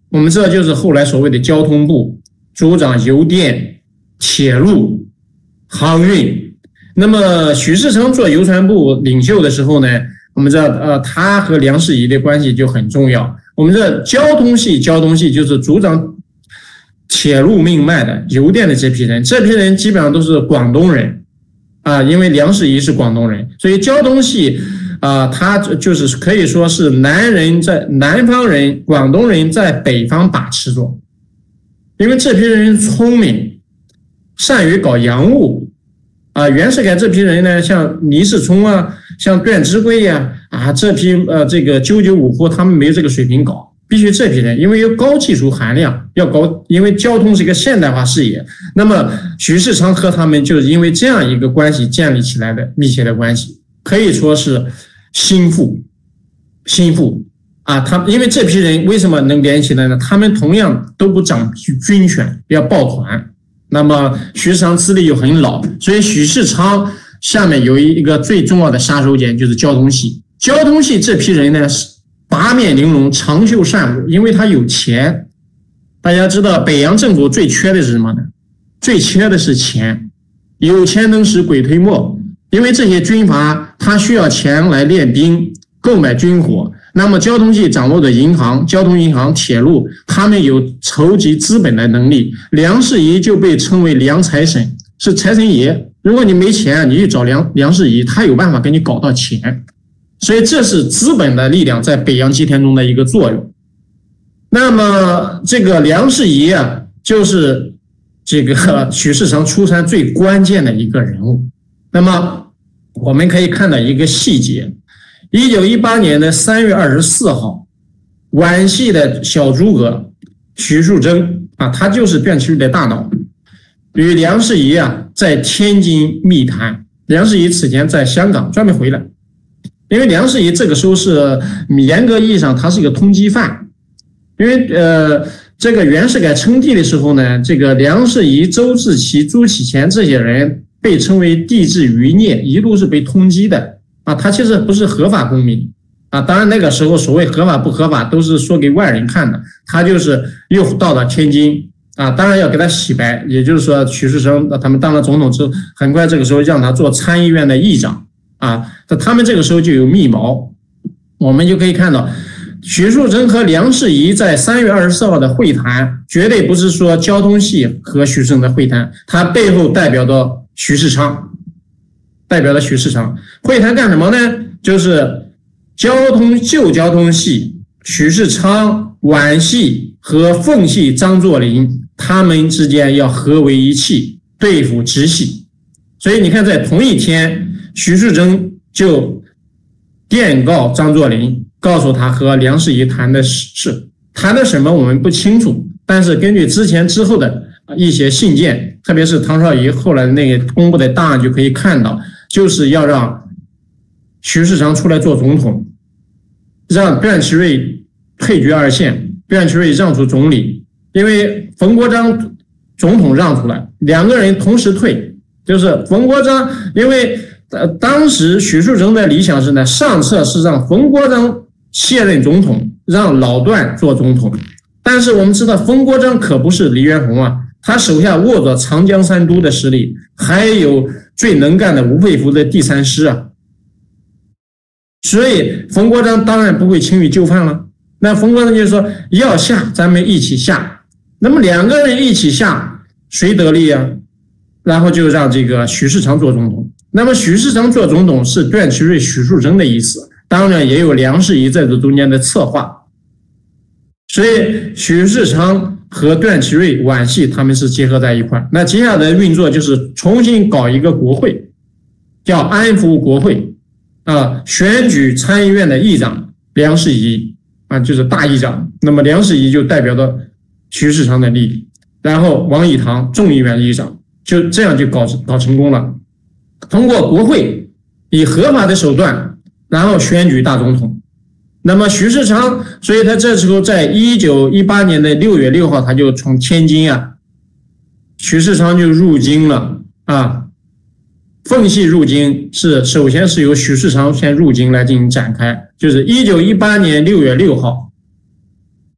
我们知道就是后来所谓的交通部，主掌邮电、铁路、航运。那么许世成做邮传部领袖的时候呢，我们知道呃，他和梁士仪的关系就很重要。我们知道交通系交通系就是主掌铁路命脉的邮电的这批人，这批人基本上都是广东人啊，因为梁士仪是广东人，所以交通系啊，他就是可以说是南人在南方人、广东人在北方把持着，因为这批人聪明，善于搞洋务啊。袁世凯这批人呢，像倪世聪啊，像段芝贵呀 啊, 啊，这批呃这个九九五户他们没有这个水平搞。必须这批人，因为有高技术含量，要高，因为交通是一个现代化事业。那么许世昌和他们就是因为这样一个关系建立起来的密切的关系，可以说是心腹，心腹啊。他因为这批人为什么能联系起来呢？他们同样都不掌军权，要抱团。那么许世昌资历又很老，所以许世昌下面有一个最重要的杀手锏就是交通系。交通系这批人呢是八面玲珑，长袖善舞，因为他有钱。大家知道北洋政府最缺的是什么呢？最缺的是钱，有钱能使鬼推磨。因为这些军阀他需要钱来练兵、购买军火，那么交通系掌握的银行、交通银行、铁路，他们有筹集资本的能力。梁士仪就被称为梁财神，是财神爷。如果你没钱，你去找梁梁士仪，他有办法给你搞到钱。所以这是资本的力量在北洋集团中的一个作用。那么这个梁士仪啊，就是这个许世昌出山最关键的一个人物。那么我们可以看到一个细节，一九一八年的三月二十四号，皖系的小诸葛许树铮啊，他就是段祺瑞的大脑，与梁士仪啊在天津密谈。梁士仪此前在香港专门回来。因为梁士仪这个时候是严格意义上他是一个通缉犯，因为呃这个袁世凯称帝的时候呢，这个梁士仪、周志奇、朱启潜这些人被称为帝制余孽，一路是被通缉的啊，他其实不是合法公民啊。当然那个时候所谓合法不合法都是说给外人看的，他就是又到了天津啊，当然要给他洗白，也就是说许世成他们当了总统之后，很快这个时候让他做参议院的议长。啊，他们这个时候就有密谋，我们就可以看到许树铮和梁士仪在三月二十四号的会谈，绝对不是说交通系和许世成的会谈，他背后代表的许世昌，代表了许世昌。会谈干什么呢？就是交通旧交通系许世昌、皖系和奉系张作霖他们之间要合为一气，对付直系。所以你看，在同一天，许世铮就电告张作霖，告诉他和梁士仪谈的事，谈的什么我们不清楚，但是根据之前之后的一些信件，特别是唐绍仪后来那个公布的档案就可以看到，就是要让许世昌出来做总统，让段祺瑞退居二线，段祺瑞让出总理，因为冯国璋总统让出来，两个人同时退，就是冯国璋，因为呃当时许树铮的理想是呢，上策是让冯国璋卸任总统，让老段做总统。但是我们知道冯国璋可不是黎元洪啊，他手下握着长江三都的实力，还有最能干的吴佩孚的第三师啊，所以冯国璋当然不会轻易就范了。那冯国璋就说要下咱们一起下，那么两个人一起下谁得利啊？然后就让这个许世昌做总统。那么许世昌做总统是段祺瑞、许树铮的意思，当然也有梁士仪在这中间的策划。所以许世昌和段祺瑞、皖系他们是结合在一块。那接下来的运作就是重新搞一个国会，叫安抚国会啊，选举参议院的议长梁士仪啊，就是大议长。那么梁士仪就代表了许世昌的利益，然后王以堂众议院议长，就这样就搞搞成功了。通过国会以合法的手段，然后选举大总统。那么许世昌，所以他这时候在一九一八年的六月六号，他就从天津啊，许世昌就入京了啊。奉系入京是首先是由许世昌先入京来进行展开，就是一九一八年六月六号，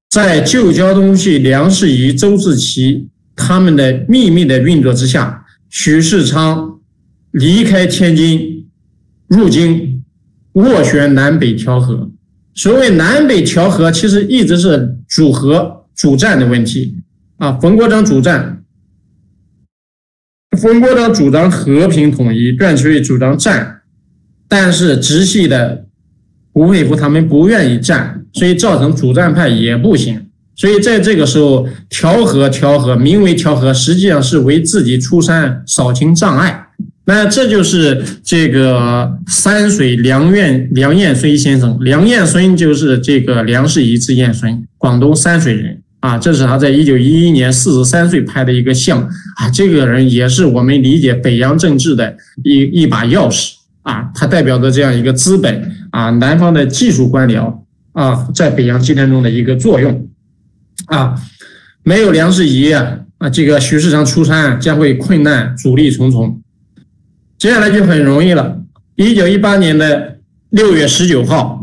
在旧交通系、梁士仪、周志奇他们的秘密的运作之下，许世昌离开天津入京，斡旋南北调和。所谓南北调和，其实一直是主和主战的问题啊。冯国璋主战，冯国璋主张和平统一，段祺瑞主张战，但是直系的吴佩孚他们不愿意战，所以造成主战派也不行。所以在这个时候，调和调和，名为调和，实际上是为自己出山扫清障碍。那这就是这个山水梁彦梁彦孙先生，梁彦孙就是这个梁士仪之彦孙，广东山水人啊，这是他在一九一一年四十三岁拍的一个像啊，这个人也是我们理解北洋政治的一一把钥匙啊，他代表着这样一个资本啊，南方的技术官僚啊，在北洋集团中的一个作用啊，没有梁士仪啊，啊，这个许世昌出山将会困难阻力重重。接下来就很容易了。一九一八年的六月十九号，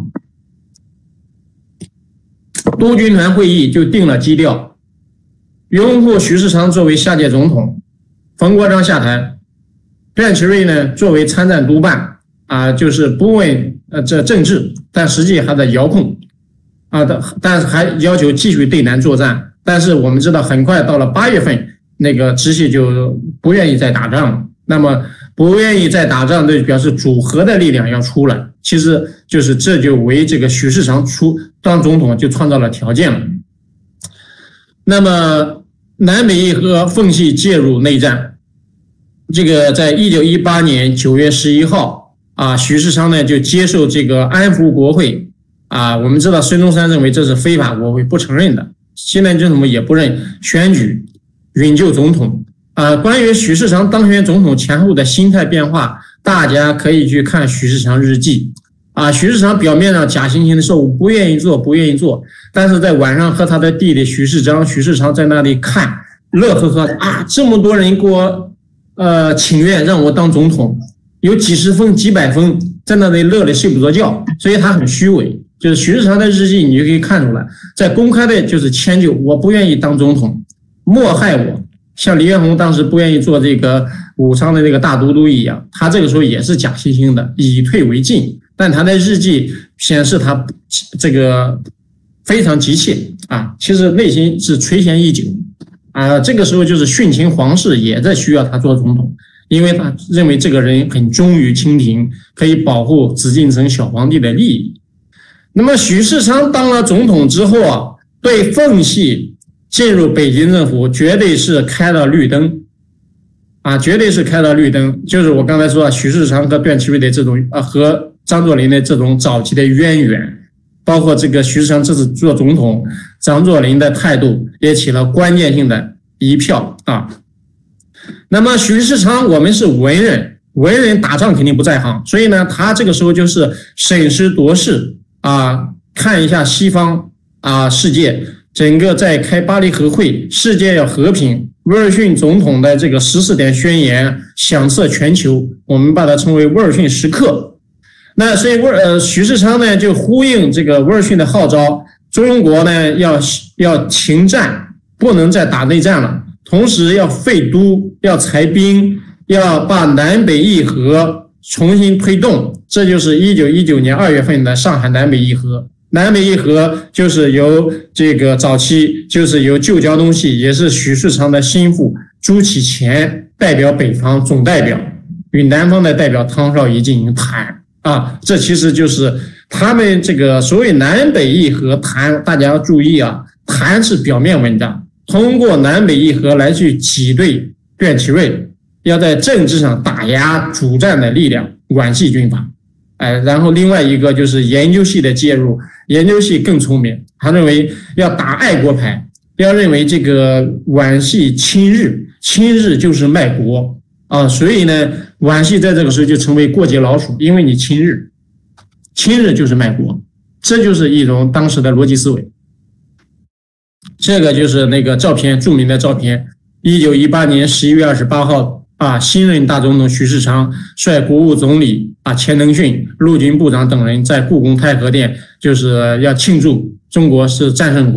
督军团会议就定了基调，拥护许世昌作为下届总统，冯国璋下台，段祺瑞呢作为参战督办啊，就是不问呃这政治，但实际还在遥控啊，但是还要求继续对南作战。但是我们知道，很快到了八月份，那个直系就不愿意再打仗了。那么不愿意再打仗，就表示主和的力量要出来，其实就是这就为这个许世昌出当总统就创造了条件了。那么南北议和奉系介入内战，这个在一九一八年九月十一号啊，许世昌呢就接受这个安福国会啊，我们知道孙中山认为这是非法国会，不承认的，西南军统也不认，选举允就总统。呃，关于许世昌当选总统前后的心态变化，大家可以去看许世昌日记。啊，许世昌表面上假惺惺的说我不愿意做，不愿意做，但是在晚上和他的弟弟许世章、许世昌在那里看，乐呵呵啊，这么多人给我呃请愿让我当总统，有几十封、几百封，在那里乐得睡不着觉，所以他很虚伪。就是许世昌的日记，你就可以看出来，在公开的就是迁就，我不愿意当总统，莫害我。像李彦宏当时不愿意做这个武昌的那个大都督一样，他这个时候也是假惺惺的，以退为进。但他的日记显示他这个非常急切啊，其实内心是垂涎已久啊。这个时候就是殉情皇室也在需要他做总统，因为他认为这个人很忠于清廷，可以保护紫禁城小皇帝的利益。那么许世昌当了总统之后啊，对奉系进入北京政府绝对是开了绿灯啊，绝对是开了绿灯。就是我刚才说啊，许世昌和段祺瑞的这种啊，和张作霖的这种早期的渊源，包括这个许世昌这次做总统，张作霖的态度也起了关键性的一票啊。那么许世昌我们是文人，文人打仗肯定不在行，所以呢，他这个时候就是审时度势啊，看一下西方啊世界。整个在开巴黎和会，世界要和平，威尔逊总统的这个十四点宣言响彻全球，我们把它称为威尔逊时刻。那所以威呃许世昌呢就呼应这个威尔逊的号召，中国呢要要停战，不能再打内战了，同时要废都，要裁兵，要把南北议和重新推动。这就是一九一九年二月份的上海南北议和。南北议和就是由这个早期就是由旧胶东系，也是许世昌的心腹朱启潜代表北方总代表，与南方的代表汤绍仪进行谈啊，这其实就是他们这个所谓南北议和谈，大家要注意啊，谈是表面文章，通过南北议和来去挤兑段祺瑞，要在政治上打压主战的力量，皖系军阀。哎，然后另外一个就是研究系的介入，研究系更聪明，他认为要打爱国牌，要认为这个皖系亲日，亲日就是卖国啊，所以呢，皖系在这个时候就成为过街老鼠，因为你亲日，亲日就是卖国，这就是一种当时的逻辑思维。这个就是那个照片，著名的照片，一九一八年十一月二十八号。啊，新任大总统许世昌率国务总理啊钱能训、陆军部长等人在故宫太和殿，就是要庆祝中国是战胜国。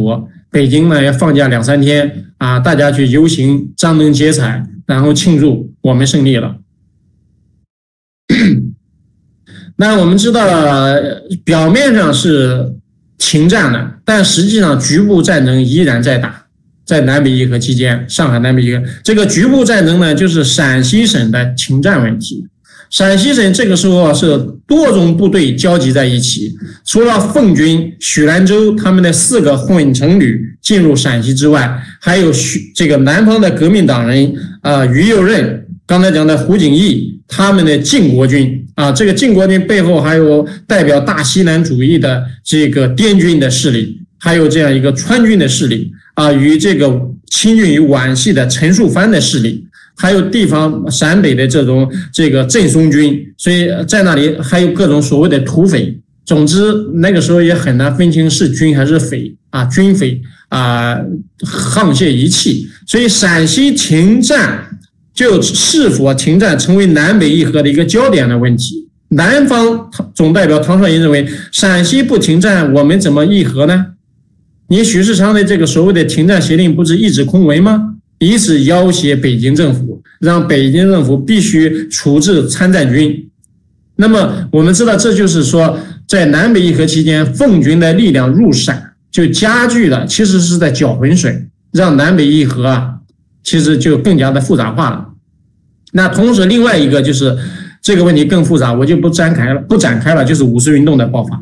北京呢要放假两三天啊，大家去游行、张灯结彩，然后庆祝我们胜利了。那我们知道，表面上是停战了，但实际上局部战争依然在打，在南北议和期间，上海南北议和这个局部战争呢，就是陕西省的停战问题。陕西省这个时候是多种部队交集在一起，除了奉军、许兰州他们的四个混成旅进入陕西之外，还有这个南方的革命党人啊、呃，于右任，刚才讲的胡景翼，他们的靖国军啊，这个靖国军背后还有代表大西南主义的这个滇军的势力，还有这样一个川军的势力啊，与这个亲近于皖系的陈树藩的势力。还有地方陕北的这种这个郑松军，所以在那里还有各种所谓的土匪。总之那个时候也很难分清是军还是匪啊，军匪啊，沆瀣一气。所以陕西停战就是否停战成为南北议和的一个焦点的问题。南方总代表唐绍瀛认为，陕西不停战，我们怎么议和呢？你许世昌的这个所谓的停战协定不是一纸空文吗？以此要挟北京政府，让北京政府必须处置参战军。那么我们知道，这就是说，在南北议和期间，奉军的力量入陕，就加剧了，其实是在搅浑水，让南北议和啊，其实就更加的复杂化了。那同时，另外一个就是这个问题更复杂，我就不展开了，不展开了，就是五四运动的爆发。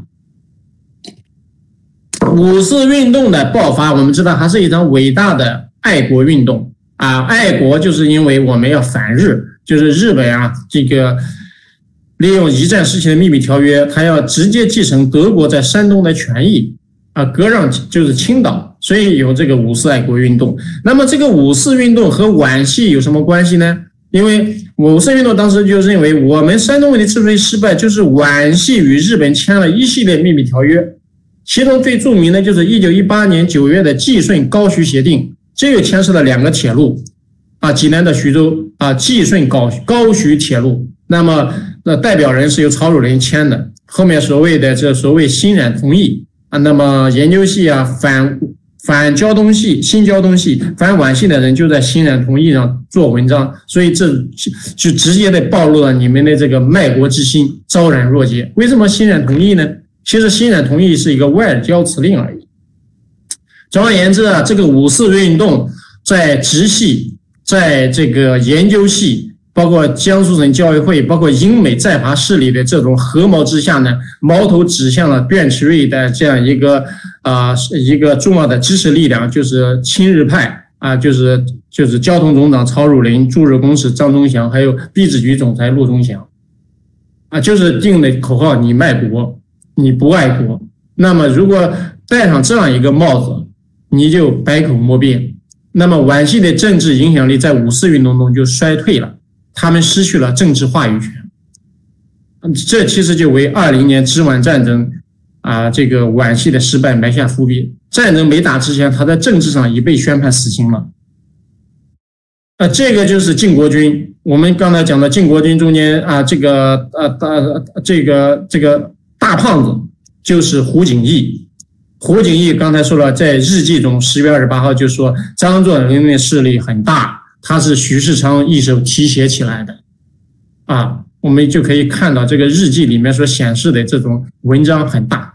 五四运动的爆发，我们知道它是一场伟大的爱国运动啊！爱国就是因为我们要反日，就是日本啊，这个利用一战时期的秘密条约，它要直接继承德国在山东的权益啊，割让就是青岛，所以有这个五四爱国运动。那么这个五四运动和皖系有什么关系呢？因为五四运动当时就认为，我们山东问题之所以失败，就是皖系与日本签了一系列秘密条约。其中最著名的就是一九一八年九月的济顺高徐协定，这个牵涉了两个铁路啊，济南的徐州啊，济顺高高徐铁路。那么那代表人是由曹汝霖签的，后面所谓的这所谓新染同意啊，那么研究系啊反反交通系、新交通系、反皖系的人就在新染同意上做文章，所以这就直接的暴露了你们的这个卖国之心，昭然若揭。为什么新染同意呢？其实新染同意是一个外交辞令而已。总而言之啊，这个五四运动在直系、在这个研究系，包括江苏省教育会，包括英美在华势力的这种合谋之下呢，矛头指向了段祺瑞的这样一个啊、呃、一个重要的支持力量，就是亲日派啊，就是就是交通总长曹汝霖、驻日公使张宗祥，还有币制局总裁陆宗祥啊，就是定的口号：你卖国。你不爱国，那么如果戴上这样一个帽子，你就百口莫辩。那么皖系的政治影响力在五四运动中就衰退了，他们失去了政治话语权。这其实就为二零年支皖战争啊，这个皖系的失败埋下伏笔。战争没打之前，他在政治上已被宣判死刑了。啊，这个就是靖国军。我们刚才讲的靖国军中间啊，这个呃呃这个这个。大胖子就是胡景翼，胡景翼刚才说了，在日记中十月二十八号就说张作霖的势力很大，他是徐世昌一手提携起来的啊，我们就可以看到这个日记里面所显示的这种文章很大。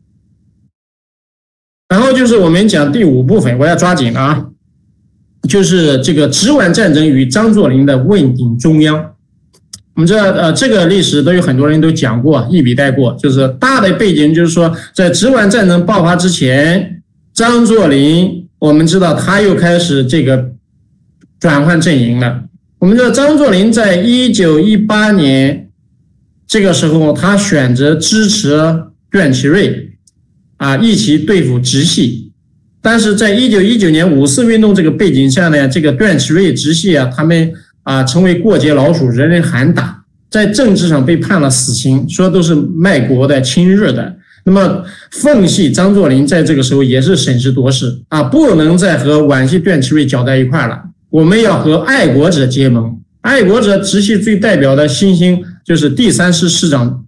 然后就是我们讲第五部分，我要抓紧了啊，就是这个直皖战争与张作霖的问鼎中央。我们知道，呃，这个历史都有很多人都讲过，一笔带过。就是大的背景，就是说，在直皖战争爆发之前，张作霖，我们知道他又开始这个转换阵营了。我们知道，张作霖在一九一八年这个时候，他选择支持段祺瑞，啊，一起对付直系。但是在一九一九年五四运动这个背景下呢，这个段祺瑞直系啊，他们啊，成为过街老鼠，人人喊打，在政治上被判了死刑，说都是卖国的、亲日的。那么奉系张作霖在这个时候也是审时度势啊，不能再和皖系段祺瑞搅在一块了，我们要和爱国者结盟。爱国者直系最代表的新星就是第三师师长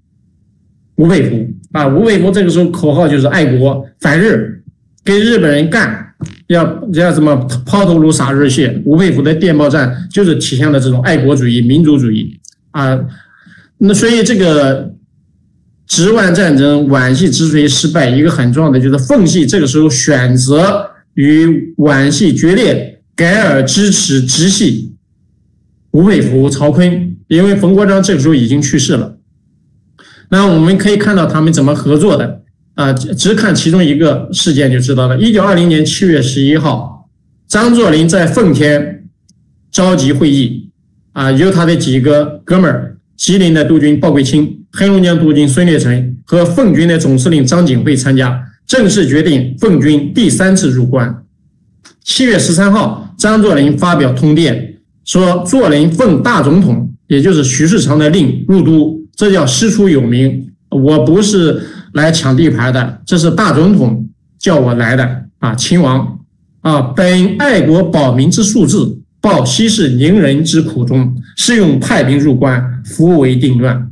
吴佩孚啊，吴佩孚这个时候口号就是爱国反日，跟日本人干要要什么抛头颅洒热血，吴佩孚的电报战就是体现了这种爱国主义、民族主义啊。那所以这个直皖战争皖系之所以失败，一个很重要的就是奉系这个时候选择与皖系决裂，改而支持直系吴佩孚、曹锟，因为冯国璋这个时候已经去世了。那我们可以看到他们怎么合作的啊，只看其中一个事件就知道了。一九二零年七月十一号，张作霖在奉天召集会议啊，由他的几个哥们儿，吉林的督军鲍贵卿、黑龙江督军孙烈成和奉军的总司令张景惠参加，正式决定奉军第三次入关。七月十三号，张作霖发表通电，说作霖奉大总统，也就是徐世昌的令入都，这叫师出有名，我不是来抢地盘的，这是大总统叫我来的啊，亲王啊，本爱国保民之素质，报息事宁人之苦衷，是用派兵入关，扶为定乱。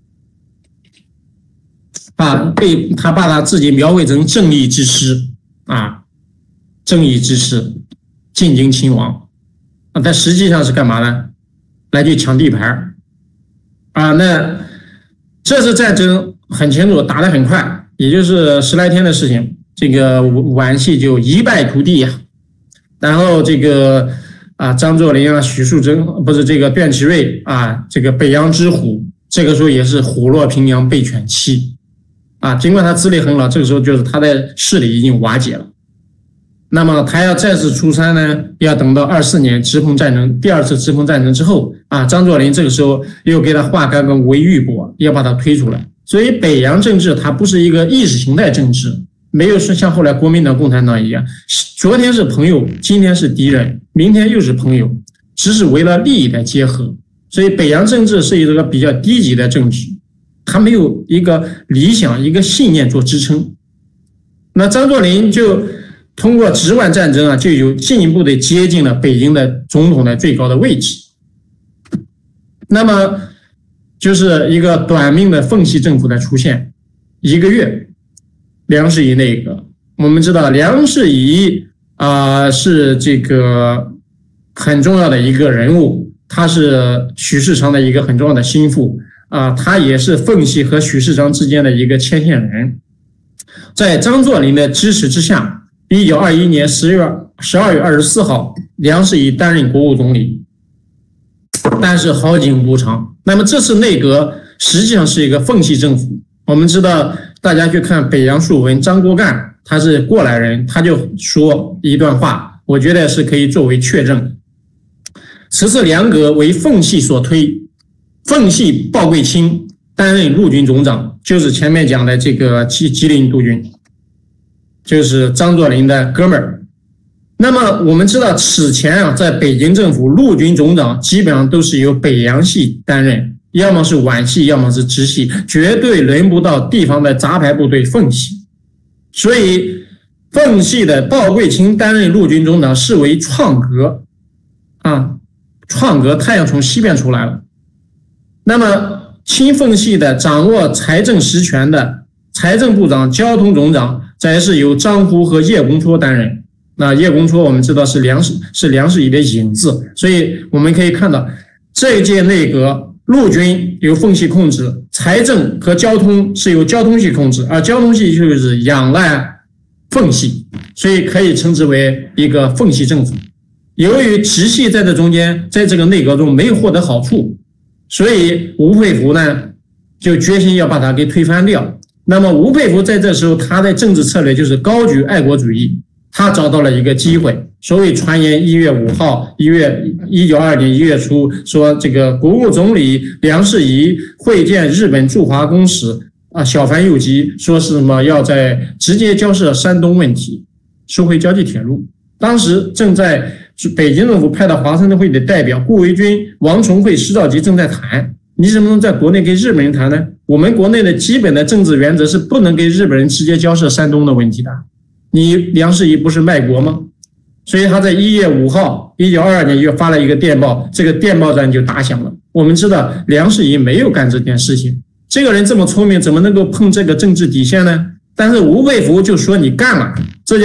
把被他把他自己描绘成正义之师啊，正义之师，进京亲王啊，但实际上是干嘛呢？来去抢地盘啊。那这次战争很清楚，打得很快，也就是十来天的事情，这个皖系就一败涂地呀、啊。然后这个啊，张作霖啊，许树铮不是这个段祺瑞啊，这个北洋之虎，这个时候也是虎落平阳被犬欺啊。尽管他资历很老，这个时候就是他的势力已经瓦解了。那么他要再次出山呢，要等到二四年直彭战争，第二次直彭战争之后啊，张作霖这个时候又给他画干个韦玉帛，要把他推出来。所以北洋政治它不是一个意识形态政治，没有说像后来国民党、共产党一样，昨天是朋友，今天是敌人，明天又是朋友，只是为了利益的结合。所以北洋政治是一个比较低级的政治，它没有一个理想、一个信念做支撑。那张作霖就通过直皖战争啊，就有进一步的接近了北京的总统的最高的位置。那么就是一个短命的奉系政府的出现，一个月，梁士仪内阁。我们知道梁士仪啊、呃、是这个很重要的一个人物，他是许世昌的一个很重要的心腹啊、呃，他也是奉系和许世昌之间的一个牵线人。在张作霖的支持之下，一九二一年十月十二月二十四号，梁士仪担任国务总理，但是好景不长。那么这次内阁实际上是一个奉系政府。我们知道，大家去看北洋述文，张国干他是过来人，他就说一段话，我觉得是可以作为确证。此次梁阁为奉系所推，奉系鲍贵卿担任陆军总长，就是前面讲的这个吉吉林督军，就是张作霖的哥们儿。那么我们知道，此前啊，在北京政府陆军总长基本上都是由北洋系担任，要么是皖系，要么是直系，绝对轮不到地方的杂牌部队奉系。所以奉系的鲍贵卿担任陆军总长视为创格啊，创格，太阳从西边出来了。那么亲奉系的掌握财政实权的财政部长、交通总长，则是由张胡和叶公绰担任。那叶公绰我们知道是梁士是梁士仪的影子，所以我们可以看到这一届内阁，陆军由奉系控制，财政和交通是由交通系控制，而交通系就是仰赖奉系，所以可以称之为一个奉系政府。由于直系在这中间，在这个内阁中没有获得好处，所以吴佩孚呢就决心要把它给推翻掉。那么吴佩孚在这时候他的政治策略就是高举爱国主义，他找到了一个机会。所谓传言一月五号，一月一九二二年一月初说，这个国务总理梁士仪会见日本驻华公使啊小幡佑吉，说是什么要在直接交涉山东问题，收回交际铁路。当时正在北京政府派到华盛顿会的代表顾维钧、王崇惠、施肇基正在谈，你怎么能在国内跟日本人谈呢？我们国内的基本的政治原则是不能跟日本人直接交涉山东的问题的。你梁士仪不是卖国吗？所以他在一月五号一九二二年又发了一个电报，这个电报战就打响了。我们知道梁士仪没有干这件事情，这个人这么聪明，怎么能够碰这个政治底线呢？但是吴佩孚就说你干了，这叫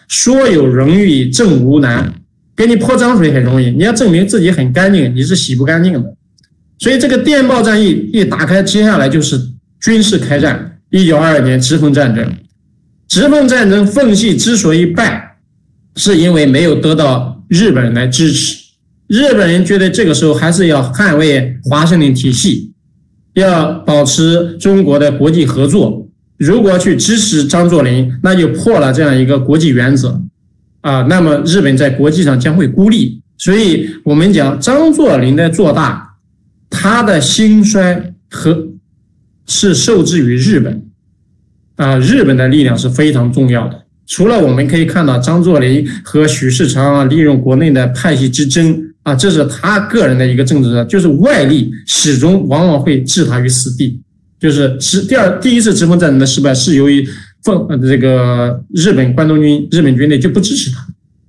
说有容易证无难，给你泼脏水很容易，你要证明自己很干净，你是洗不干净的。所以这个电报战役一打开，接下来就是军事开战。一九二二年直奉战争，直奉战争奉系之所以败，是因为没有得到日本人来支持。日本人觉得这个时候还是要捍卫华盛顿体系，要保持中国的国际合作。如果去支持张作霖，那就破了这样一个国际原则啊，那么日本在国际上将会孤立。所以我们讲张作霖的做大，他的兴衰和是受制于日本啊，日本的力量是非常重要的。除了我们可以看到张作霖和许世昌啊利用国内的派系之争啊，这是他个人的一个政治，就是外力始终往往会置他于死地。就是第二第一次直奉战争的失败是由于奉这个日本关东军日本军队就不支持他。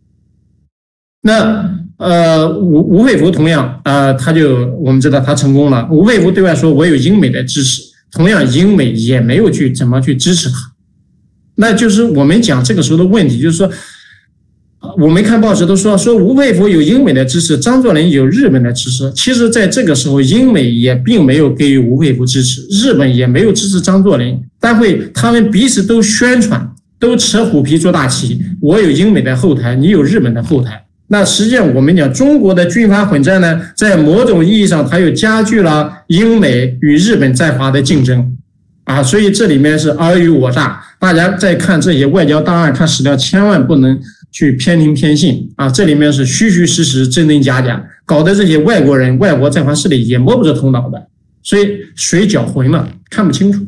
那呃吴吴佩孚同样呃他就我们知道他成功了，吴佩孚对外说我有英美的支持，同样英美也没有去怎么去支持他。那就是我们讲这个时候的问题，就是说我们看报纸都说说吴佩孚有英美的支持，张作霖有日本的支持。其实在这个时候英美也并没有给予吴佩孚支持，日本也没有支持张作霖，但会他们彼此都宣传，都扯虎皮做大旗，我有英美的后台，你有日本的后台。那实际上我们讲中国的军阀混战呢，在某种意义上它又加剧了英美与日本在华的竞争啊，所以这里面是尔虞我诈。大家在看这些外交档案看史料，千万不能去偏听偏信啊！这里面是虚虚实实、真真假假，搞得这些外国人、外国在华势力也摸不着头脑的，所以水搅浑了，看不清楚。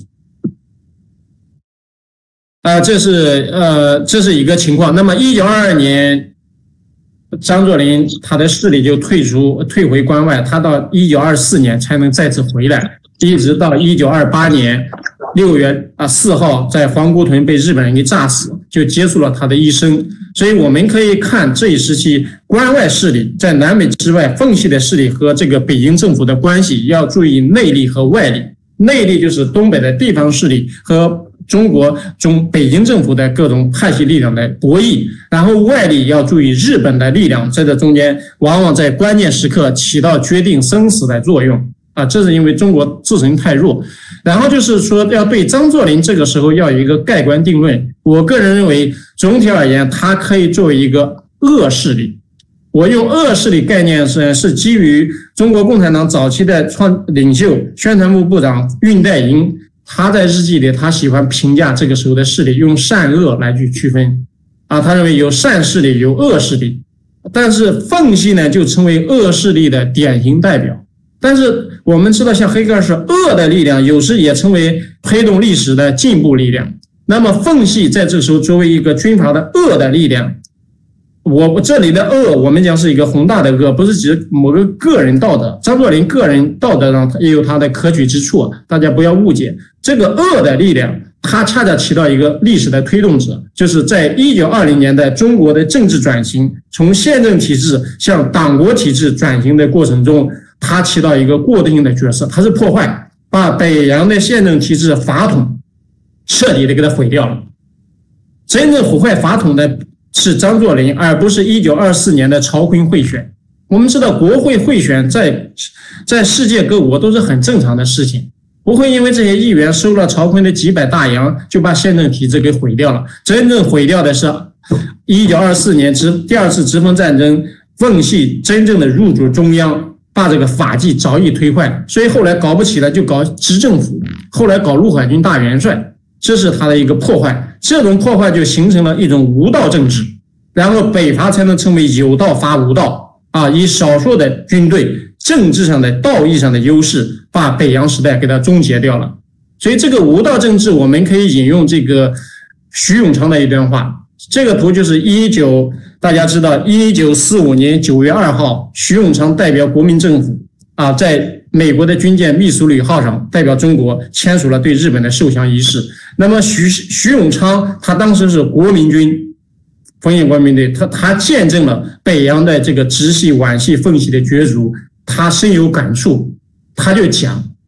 啊，这是呃，这是一个情况。那么，一九二二年，张作霖他的势力就退出、退回关外，他到一九二四年才能再次回来，一直到一九二八年。六月啊四号在皇姑屯被日本人给炸死，就结束了他的一生。所以我们可以看这一时期关外势力在南北之外缝隙的势力和这个北京政府的关系，要注意内力和外力。内力就是东北的地方势力和中国中北京政府的各种派系力量的博弈，然后外力要注意日本的力量在这中间往往在关键时刻起到决定生死的作用啊，这是因为中国自身太弱。然后就是说要对张作霖这个时候要有一个盖棺定论，我个人认为总体而言他可以作为一个恶势力。我用恶势力概念是是基于中国共产党早期的创领袖宣传部部长恽代英，他在日记里他喜欢评价这个时候的势力，用善恶来去区分啊，他认为有善势力有恶势力，但是奉系呢就成为恶势力的典型代表。但是我们知道像黑格尔说恶的力量有时也成为推动历史的进步力量，那么奉系在这个时候作为一个军阀的恶的力量，我这里的恶我们讲是一个宏大的恶，不是指某个个人道德，张作霖个人道德上也有他的可取之处，大家不要误解。这个恶的力量它恰恰起到一个历史的推动者，就是在一九二零年代中国的政治转型从宪政体制向党国体制转型的过程中，它起到一个过渡性的角色，它是破坏，把北洋的宪政体制法统彻底的给它毁掉了。真正毁坏法统的是张作霖，而不是一九二四年的曹锟贿选。我们知道国会贿选在在世界各国都是很正常的事情，不会因为这些议员收了曹锟的几百大洋就把宪政体制给毁掉了。真正毁掉的是一九二四年之第二次直奉战争，奉系真正的入主中央，把这个法纪早已推坏，所以后来搞不起来就搞执政府，后来搞陆海军大元帅，这是他的一个破坏。这种破坏就形成了一种无道政治，然后北伐才能成为有道伐无道啊，以少数的军队政治上的道义上的优势把北洋时代给它终结掉了。所以这个无道政治我们可以引用这个徐永昌的一段话，这个图就是一九大家知道一九四五年九月二号徐永昌代表国民政府啊，在美国的军舰密苏里号上代表中国签署了对日本的受降仪式。那么徐徐永昌他当时是国民军枫叶国民队，他他见证了北洋的这个直系皖系奉系的角逐，他深有感触，他就讲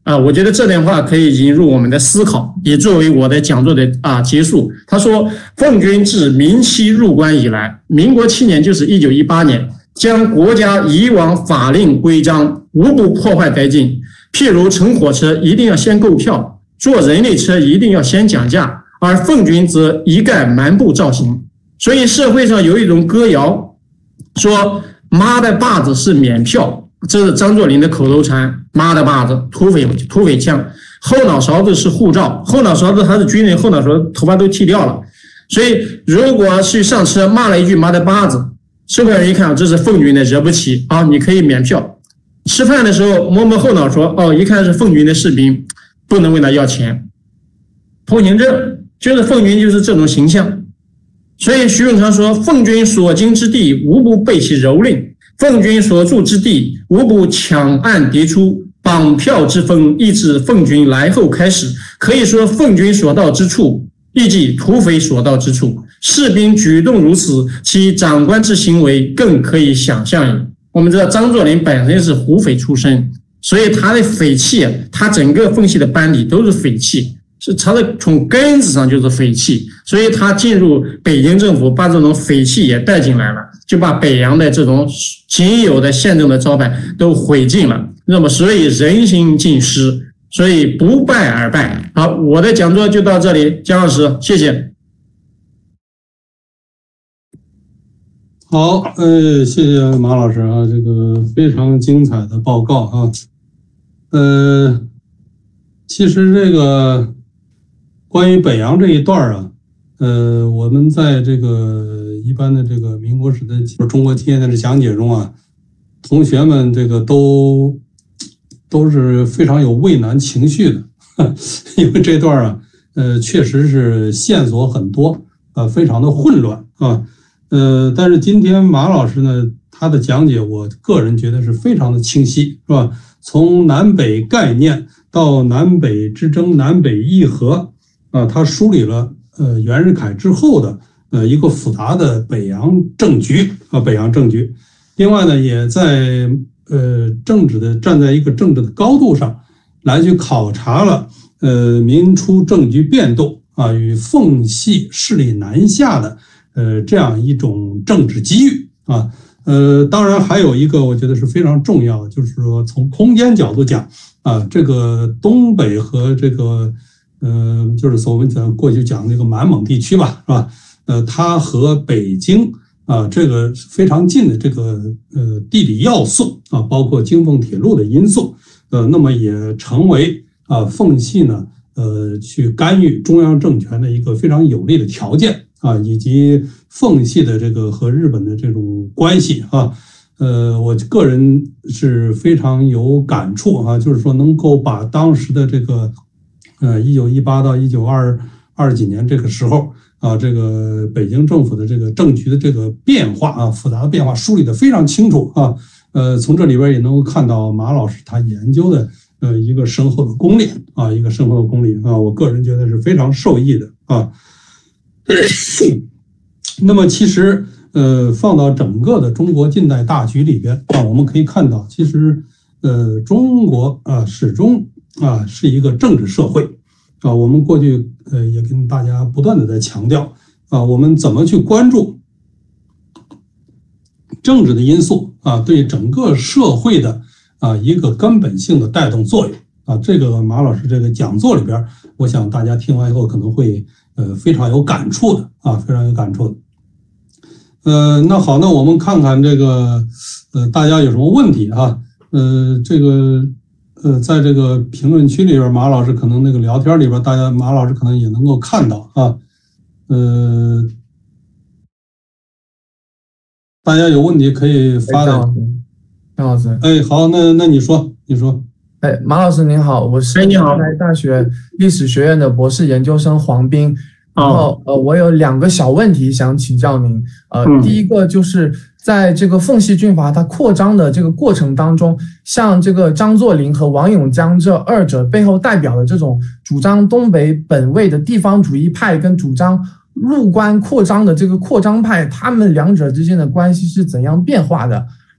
啊，我觉得这段话可以引入我们的思考，也作为我的讲座的啊结束。他说，奉军自明期入关以来，民国七年就是一九一八年，将国家以往法令规章无不破坏殆尽。譬如乘火车一定要先购票，坐人力车一定要先讲价，而奉军则一概蛮不照行。所以社会上有一种歌谣说，妈的把子是免票，这是张作霖的口头禅，妈的把子土匪土匪腔，后脑勺子是护照，后脑勺子他是军人，后脑勺头发都剃掉了。所以如果去上车骂了一句妈的把子，售票员一看这是奉军的，惹不起啊，你可以免票。吃饭的时候摸摸后脑说，哦，一看是奉军的士兵，不能问他要钱。通行证就是奉军，就是这种形象。所以徐永昌说，奉军所经之地无不备其蹂躏，奉军所住之地无不抢案迭出，绑票之风亦自奉军来后开始。可以说奉军所到之处，亦即土匪所到之处。士兵举动如此，其长官之行为更可以想象矣。我们知道张作霖本身是胡匪出身，所以他的匪气，他整个奉系的班底都是匪气，是他的从根子上就是匪气，所以他进入北京政府，把这种匪气也带进来了，就把北洋的这种仅有的宪政的招牌都毁尽了。那么所以人心尽失，所以不败而败。好，我的讲座就到这里，姜老师，谢谢。 好，呃，谢谢马老师啊，这个非常精彩的报告啊。呃，其实这个关于北洋这一段啊，呃，我们在这个一般的这个民国史的中国近现代的讲解中啊，同学们这个都都是非常有畏难情绪的，因为这段啊，呃，确实是线索很多啊，非常的混乱啊。呃，但是今天马老师呢，他的讲解，我个人觉得是非常的清晰，是吧？从南北概念到南北之争、南北议和，啊，他梳理了呃袁世凯之后的呃一个复杂的北洋政局啊，北洋政局。另外呢，也在呃政治的站在一个政治的高度上来去考察了呃民初政局变动啊与奉系势力南下的。呃，这样一种政治机遇啊，呃，当然还有一个我觉得是非常重要的，就是说从空间角度讲啊，这个东北和这个呃，就是所谓的过去讲这个满蒙地区吧，是吧？呃，它和北京啊这个非常近的这个呃地理要素啊，包括京奉铁路的因素，呃，那么也成为啊奉系呢呃去干预中央政权的一个非常有利的条件。啊，以及奉系的这个和日本的这种关系啊，呃，我个人是非常有感触啊，就是说能够把当时的这个，呃，一九一八到一九二二几年这个时候啊，这个北京政府的这个政局的这个变化啊，复杂的变化梳理得非常清楚啊，呃，从这里边也能够看到马老师他研究的呃一个深厚的功力啊，一个深厚的功力啊，我个人觉得是非常受益的啊。那么其实呃放到整个的中国近代大局里边啊，我们可以看到，其实呃中国啊始终啊是一个政治社会啊。我们过去呃也跟大家不断的在强调啊，我们怎么去关注政治的因素啊，对整个社会的啊一个根本性的带动作用啊。这个马老师这个讲座里边，我想大家听完以后可能会。呃，非常有感触的啊，非常有感触的。呃，那好，那我们看看这个，呃，大家有什么问题啊？呃，这个，呃，在这个评论区里边，马老师可能那个聊天里边，大家马老师可能也能够看到啊。呃，大家有问题可以发的。 张老师， 哎，好，那那你说，你说。 哎，马老师您好，我是南开大学历史学院的博士研究生黄斌。然后呃，我有两个小问题想请教您。呃，第一个就是在这个奉系军阀它扩张的这个过程当中，像这个张作霖和王永江这二者背后代表的这种主张东北本位的地方主义派跟主张入关扩张的这个扩张派，他们两者之间的关系是怎样变化的？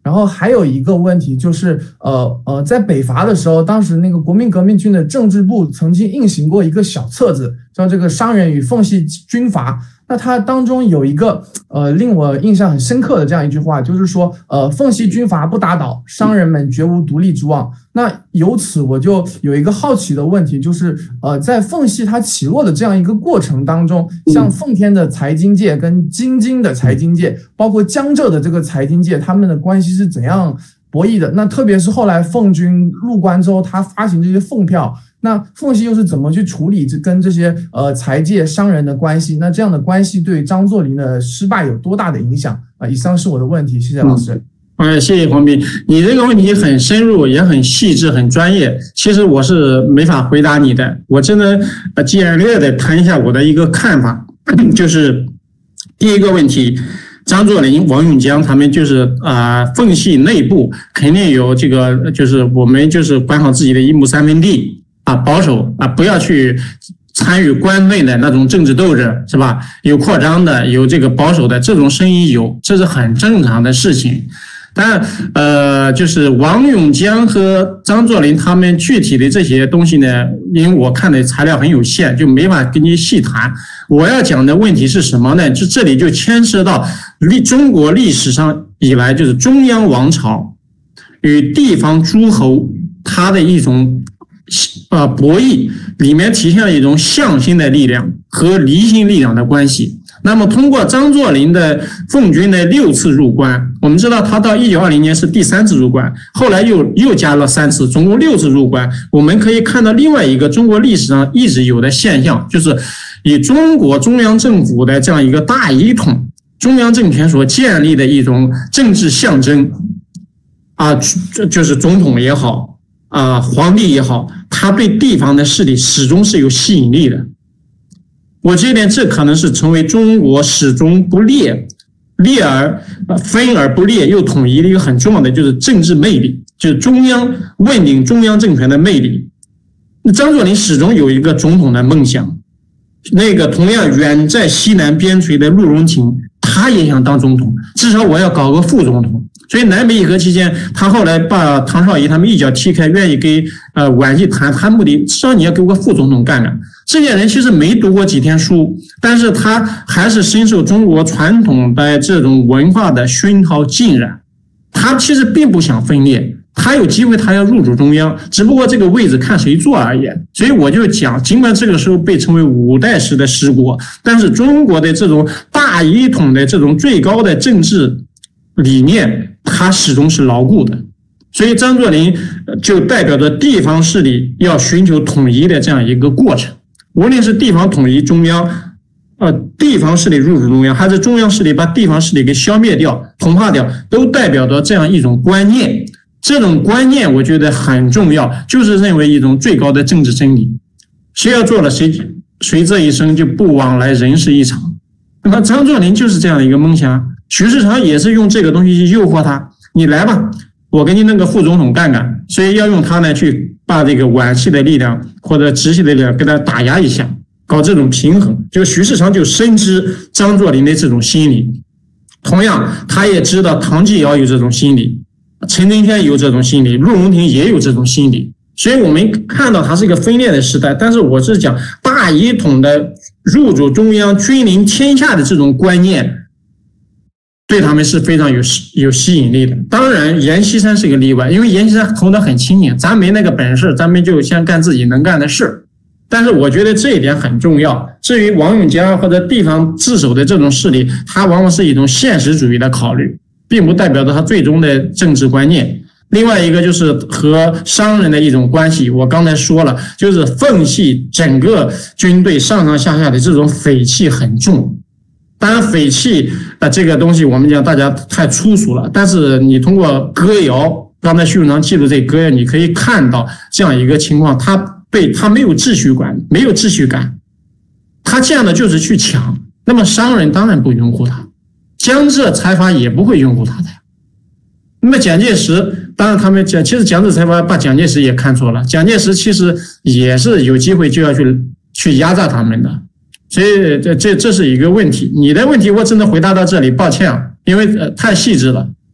然后还有一个问题就是，呃呃，在北伐的时候，当时那个国民革命军的政治部曾经印行过一个小册子，叫这个《商人与奉系军阀》。那它当中有一个呃令我印象很深刻的这样一句话，就是说，呃，奉系军阀不打倒，商人们绝无独立之望。那由此我就有一个好奇的问题，就是呃，在奉系它起落的这样一个过程当中，像奉天的财经界跟京津的财经界，包括江浙的这个财经界，他们的关系是怎样博弈的？那特别是后来奉军入关之后，他发行这些奉票。那奉系又是怎么去处理这跟这些呃财界商人的关系？那这样的关系对张作霖的失败有多大的影响啊？以上是我的问题，谢谢老师。 嗯，谢谢黄斌，你这个问题很深入，也很细致，很专业。其实我是没法回答你的，我只能简略的谈一下我的一个看法，就是第一个问题。张作霖、王永江他们就是啊，奉系内部肯定有这个，就是我们就是管好自己的一亩三分地啊，保守啊，不要去参与关内的那种政治斗争，是吧？有扩张的，有这个保守的，这种声音有，这是很正常的事情。但呃，就是王永江和张作霖他们具体的这些东西呢，因为我看的材料很有限，就没法跟你细谈。我要讲的问题是什么呢？就这里就牵涉到历中国历史上以来，就是中央王朝与地方诸侯它的一种呃博弈，里面体现了一种向心的力量和离心力量的关系。那么通过张作霖的奉军的六次入关，我们知道他到一九二零年是第三次入关，后来又又加了三次，总共六次入关。我们可以看到另外一个中国历史上一直有的现象，就是以中国中央政府的这样一个大一统中央政权所建立的一种政治象征啊，就是总统也好啊，皇帝也好，他对地方的势力始终是有吸引力的。我觉得这可能是成为中国始终不裂，裂而分而不裂又统一的一个很重要的就是政治魅力，就是中央问鼎中央政权的魅力。张作霖始终有一个总统的梦想，那个同样远在西南边陲的陆荣廷，他也想当总统，至少我要搞个副总统。所以南北议和期间，他后来把唐绍仪他们一脚踢开，愿意给呃皖系谈，他目的至少你要给我副总统干干。这些人其实没读过几天书，但是他还是深受中国传统的这种文化的熏陶浸染。他其实并不想分裂，他有机会他要入主中央，只不过这个位置看谁坐而已。所以我就讲，尽管这个时候被称为五代时的十国，但是中国的这种大一统的这种最高的政治理念，它始终是牢固的。所以张作霖就代表着地方势力要寻求统一的这样一个过程，无论是地方统一中央，呃，地方势力入主中央，还是中央势力把地方势力给消灭掉、同化掉，都代表着这样一种观念。这种观念我觉得很重要，就是认为一种最高的政治真理，谁要做了谁谁这一生就不往来人世一场。那么张作霖就是这样的一个梦想，徐世昌也是用这个东西去诱惑他，你来吧，我给你弄个副总统干干，所以要用他呢去把这个皖系的力量或者直系的力量给他打压一下，搞这种平衡。就徐世昌就深知张作霖的这种心理，同样他也知道唐继尧有这种心理，陈增天有这种心理，陆荣廷也有这种心理。所以我们看到它是一个分裂的时代，但是我是讲大一统的入主中央、君临天下的这种观念，对他们是非常有有吸引力的。当然阎锡山是一个例外，因为阎锡山头脑很清醒，咱没那个本事，咱们就先干自己能干的事。但是我觉得这一点很重要。至于王永江或者地方自首的这种势力，它往往是一种现实主义的考虑，并不代表着他最终的政治观念。另外一个就是和商人的一种关系，我刚才说了，就是奉系整个军队上上下下的这种匪气很重。当然匪气啊这个东西我们讲大家太粗俗了，但是你通过歌谣，刚才徐永昌记录这歌谣，你可以看到这样一个情况，他被他没有秩序感，没有秩序感，他这样的就是去抢，那么商人当然不拥护他，江浙财阀也不会拥护他的。那么蒋介石，当然他们讲，其实江浙财阀把蒋介石也看错了，蒋介石其实也是有机会就要去去压榨他们的，所以这这这是一个问题。你的问题我只能回答到这里，抱歉啊，因为、呃、太细致了。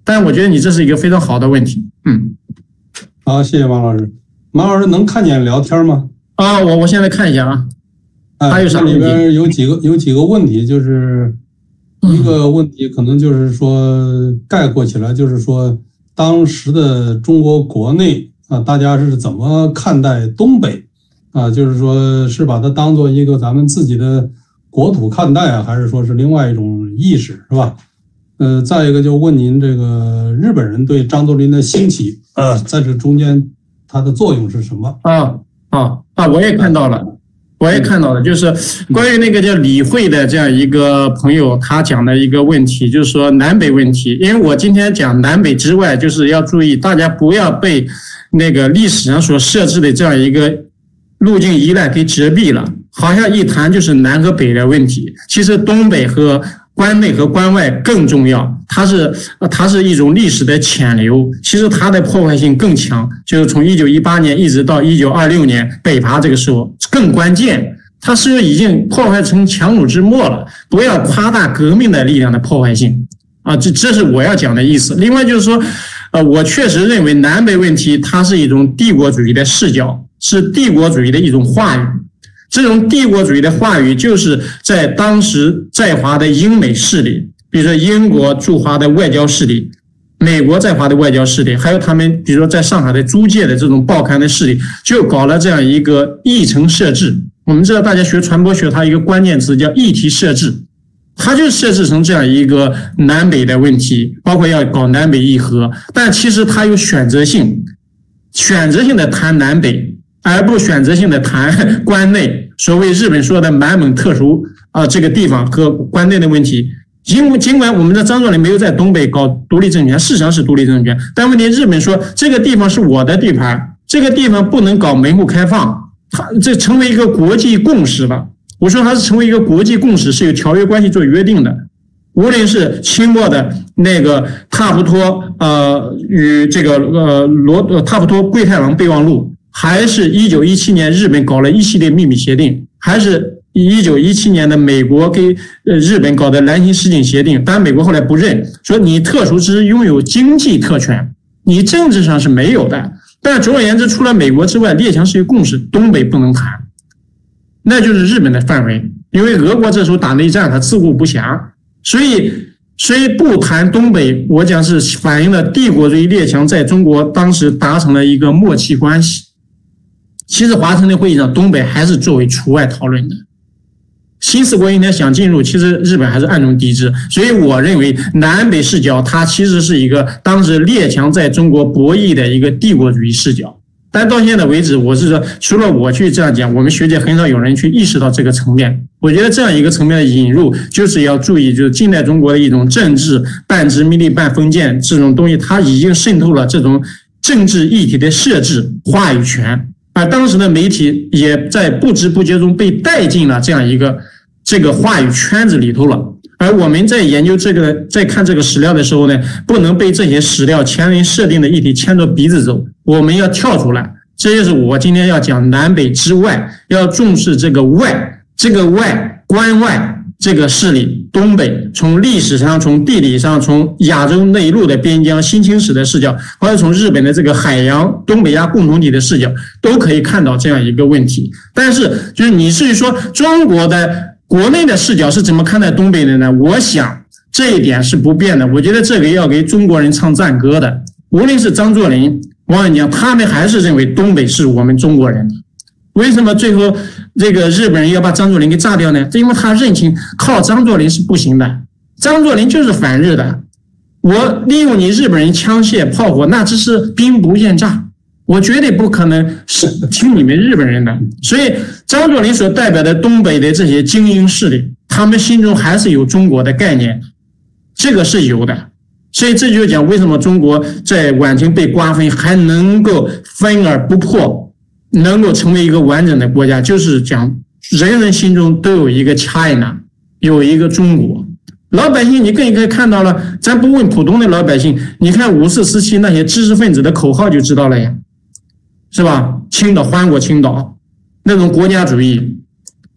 但我觉得你这是一个非常好的问题。嗯， 好，谢谢马老师。马老师能看见聊天吗？ 啊，我我现在看一下啊。还有啥问题？ 里边有几个有几个问题，就是一个问题可能就是说概括起来，就是说当时的中国国内啊，大家是怎么看待东北啊？就是说是把它当做一个咱们自己的国土看待啊，还是说是另外一种意识，是吧？呃，再一个就问您这个日本人对张作霖的兴起，呃，在这中间它的作用是什么？ 啊啊啊！我也看到了。我也看到了，就是关于那个叫李慧的这样一个朋友，他讲的一个问题，就是说南北问题。因为我今天讲南北之外，就是要注意大家不要被那个历史上所设置的这样一个路径依赖给遮蔽了，好像一谈就是南和北的问题。其实东北和关内和关外更重要，它是它是一种历史的潜流，其实它的破坏性更强，就是从一九一八年一直到一九二六年北伐这个时候更关键，它是已经破坏成强弩之末了，不要夸大革命的力量的破坏性啊，这这是我要讲的意思。另外就是说，呃，我确实认为南北问题它是一种帝国主义的视角，是帝国主义的一种话语。这种帝国主义的话语就是在当时在华的英美势力，比如说英国驻华的外交势力，美国在华的外交势力，还有他们比如说在上海的租界的这种报刊的势力，就搞了这样一个议程设置。我们知道大家学传播学，它一个关键词叫议题设置，它就设置成这样一个南北的问题，包括要搞南北议和，但其实它有选择性，选择性的谈南北，而不选择性的谈关内，所谓日本说的满蒙特殊啊、呃、这个地方和关内的问题。尽尽管我们的张作霖没有在东北搞独立政权，事实上是独立政权，但问题日本说这个地方是我的地盘，这个地方不能搞门户开放，它这成为一个国际共识了。我说它是成为一个国际共识，是有条约关系做约定的。无论是清末的那个塔夫托呃与这个呃罗呃塔夫托桂太郎备忘录，还是一九一七年日本搞了一系列秘密协定，还是一九一七年的美国给呃日本搞的兰辛市井协定，但美国后来不认，说你特殊只拥有经济特权，你政治上是没有的。但总而言之，除了美国之外，列强是有共识，东北不能谈，那就是日本的范围。因为俄国这时候打内战，他自顾不暇，所以所以不谈东北，我讲是反映了帝国主义列强在中国当时达成了一个默契关系。其实华盛顿会议上，东北还是作为除外讨论的。新四国今天想进入，其实日本还是暗中抵制。所以我认为南北视角，它其实是一个当时列强在中国博弈的一个帝国主义视角。但到现在为止，我是说，除了我去这样讲，我们学界很少有人去意识到这个层面。我觉得这样一个层面的引入，就是要注意，就是近代中国的一种政治半殖民地半封建这种东西，它已经渗透了这种政治议题的设置话语权。而当时的媒体也在不知不觉中被带进了这样一个这个话语圈子里头了。而我们在研究这个，在看这个史料的时候呢，不能被这些史料前人设定的议题牵着鼻子走，我们要跳出来。这就是我今天要讲南北之外，要重视这个外，这个外关外这个势力，东北从历史上、从地理上、从亚洲内陆的边疆新清史的视角，或者从日本的这个海洋东北亚共同体的视角，都可以看到这样一个问题。但是就是你至于说中国的国内的视角是怎么看待东北的呢？我想这一点是不变的。我觉得这个要给中国人唱赞歌的，无论是张作霖、王远江，他们还是认为东北是我们中国人的。为什么最后这个日本人要把张作霖给炸掉呢？因为他认清靠张作霖是不行的，张作霖就是反日的。我利用你日本人枪械炮火，那只是兵不厌诈，我绝对不可能是听你们日本人的。所以张作霖所代表的东北的这些精英势力，他们心中还是有中国的概念，这个是有的。所以这就讲为什么中国在晚清被瓜分还能够分而不破，能够成为一个完整的国家，就是讲人人心中都有一个 China， 有一个中国。老百姓你更可以看到了，咱不问普通的老百姓，你看五四时期那些知识分子的口号就知道了呀，是吧？青岛还我青岛，那种国家主义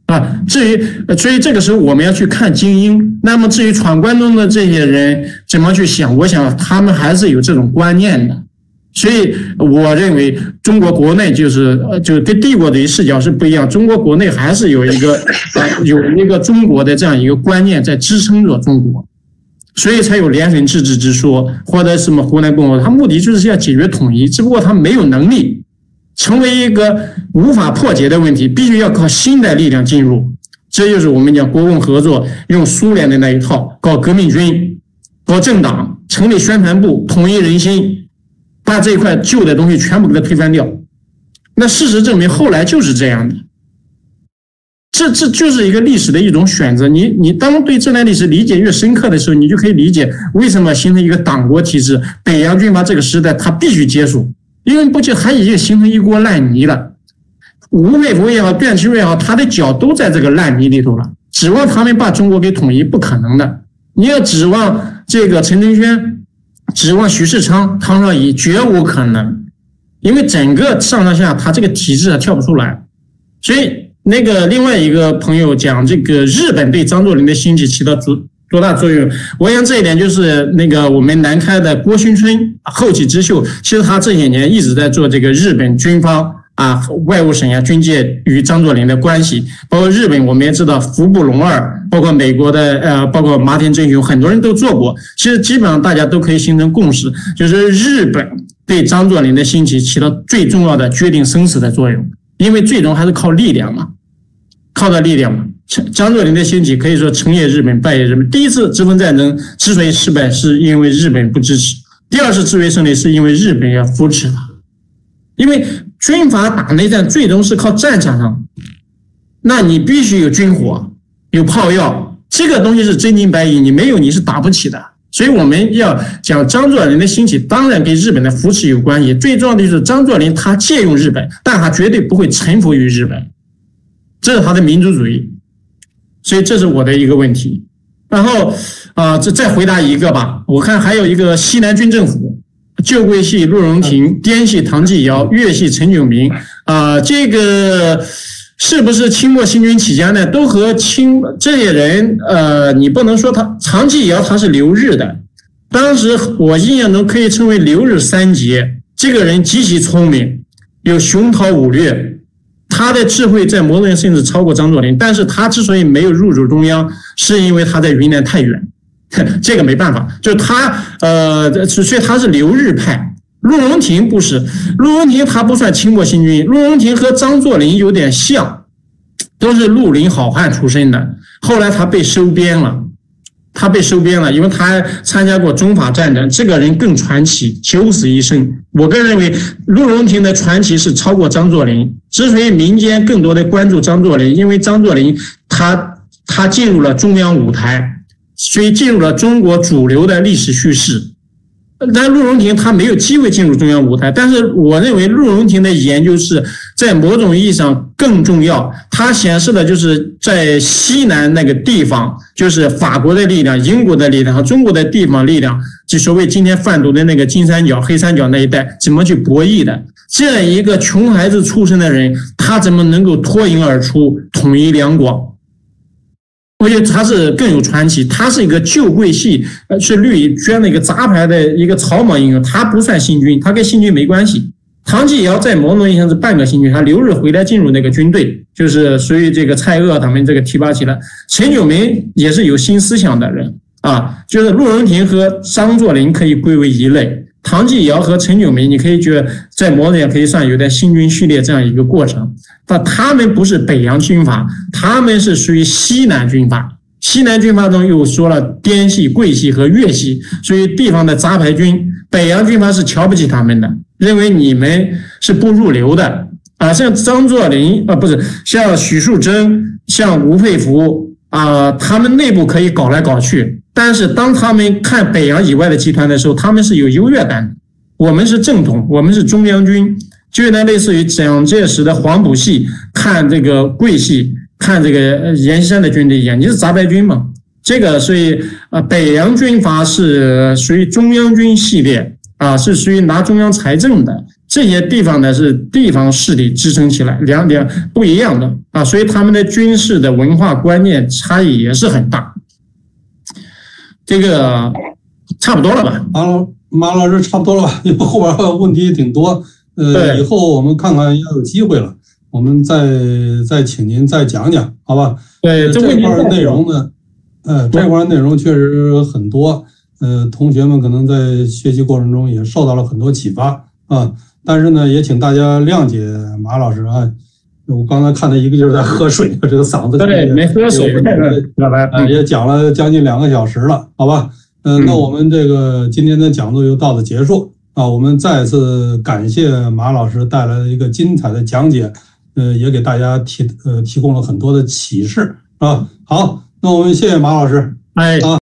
啊。至于所以这个时候我们要去看精英，那么至于闯关东的这些人怎么去想，我想他们还是有这种观念的。所以我认为中国国内就是呃，就跟帝国的视角是不一样。中国国内还是有一个呃有一个中国的这样一个观念在支撑着中国，所以才有联省自治之说，或者什么湖南共和国，它目的就是要解决统一，只不过它没有能力成为一个无法破解的问题，必须要靠新的力量进入。这就是我们讲国共合作，用苏联的那一套，搞革命军，搞政党，成立宣传部，统一人心。把这一块旧的东西全部给它推翻掉，那事实证明后来就是这样的，这这就是一个历史的一种选择。你你当对这段历史理解越深刻的时候，你就可以理解为什么形成一个党国体制，北洋军阀这个时代它必须结束，因为不就还已经形成一锅烂泥了。吴佩孚也好，段祺瑞也好，他的脚都在这个烂泥里头了，指望他们把中国给统一不可能的。你要指望这个陈承轩，指望徐世昌、汤绍仪，绝无可能，因为整个上上下他这个体制跳不出来。所以那个另外一个朋友讲这个日本对张作霖的兴起起到多大作用，我想这一点就是那个我们南开的郭勋春后起之秀，其实他这些年一直在做这个日本军方啊、外务省啊、军界与张作霖的关系，包括日本我们也知道服部隆二，包括美国的呃，包括麻田真雄，很多人都做过。其实基本上大家都可以形成共识，就是日本对张作霖的兴起起到最重要的决定生死的作用，因为最终还是靠力量嘛，靠的力量嘛。张作霖的兴起可以说成也日本，败也日本。第一次直奉战争之所以失败，是因为日本不支持；第二次自卫胜利是因为日本要扶持他。因为军阀打内战最终是靠战场上，那你必须有军火，有炮药，这个东西是真金白银，你没有你是打不起的。所以我们要讲张作霖的兴起，当然跟日本的扶持有关系，最重要的就是张作霖他借用日本，但他绝对不会臣服于日本，这是他的民族主义。所以这是我的一个问题。然后啊、呃，这再回答一个吧，我看还有一个西南军政府。旧桂系陆荣廷，滇系唐继尧，粤系陈炯明，啊、呃，这个是不是清末新军起家呢？都和清这些人，呃，你不能说他唐继尧他是留日的，当时我印象中可以称为留日三杰。这个人极其聪明，有雄韬武略，他的智慧在某种甚至超过张作霖，但是他之所以没有入主中央，是因为他在云南太远。这个没办法，就是他，呃，所以他是留日派。陆荣廷不是，陆荣廷他不算清末新军，陆荣廷和张作霖有点像，都是绿林好汉出身的。后来他被收编了，他被收编了，因为他参加过中法战争。这个人更传奇，九死一生。我个人认为，陆荣廷的传奇是超过张作霖。之所以民间更多的关注张作霖，因为张作霖他他进入了中央舞台。所以进入了中国主流的历史叙事，但陆荣廷他没有机会进入中央舞台。但是我认为陆荣廷的研究是在某种意义上更重要，它显示的就是在西南那个地方，就是法国的力量、英国的力量和中国的地方力量，就所谓今天贩毒的那个金三角、黑三角那一带怎么去博弈的。这样一个穷孩子出身的人，他怎么能够脱颖而出，统一两广？我觉得他是更有传奇，他是一个旧桂系，呃，是绿捐了一个杂牌的一个草莽英雄，他不算新军，他跟新军没关系。唐继尧在某种意义上是半个新军，他留日回来进入那个军队，就是属于这个蔡锷他们这个提拔起来。陈炯明也是有新思想的人啊，就是陆荣廷和张作霖可以归为一类，唐继尧和陈炯明你可以觉得在某种意义上可以算有点新军序列这样一个过程。但他们不是北洋军阀，他们是属于西南军阀。西南军阀中又说了滇系、桂系和粤系，属于地方的杂牌军。北洋军阀是瞧不起他们的，认为你们是不入流的啊。像张作霖啊，不是像许树铮、像吴佩孚啊，他们内部可以搞来搞去，但是当他们看北洋以外的集团的时候，他们是有优越感的。我们是正统，我们是中央军。就有点类似于蒋介石的黄埔系看这个桂系，看这个阎锡山的军队一样，你是杂牌军嘛？这个所以呃，北洋军阀是属于中央军系列啊，是属于拿中央财政的。 这些地方呢是地方势力支撑起来，两两不一样的啊，所以他们的军事的文化观念差异也是很大。这个差不多了吧？ 马老马老师差不多了吧？因为后边问题挺多，呃，以后我们看看要有机会了，我们再再请您再讲讲，好吧？ 对， 这块内容呢，呃，这块内容确实很多，呃，同学们可能在学习过程中也受到了很多启发啊。但是呢，也请大家谅解马老师啊。我刚才看到一个就是在喝水，这个嗓子对没喝水， 呃，也讲了将近两个小时了，好吧？呃，那我们这个今天的讲座就到此结束啊。我们再次感谢马老师带来的一个精彩的讲解，呃，也给大家提呃提供了很多的启示啊。好，那我们谢谢马老师， 哎啊。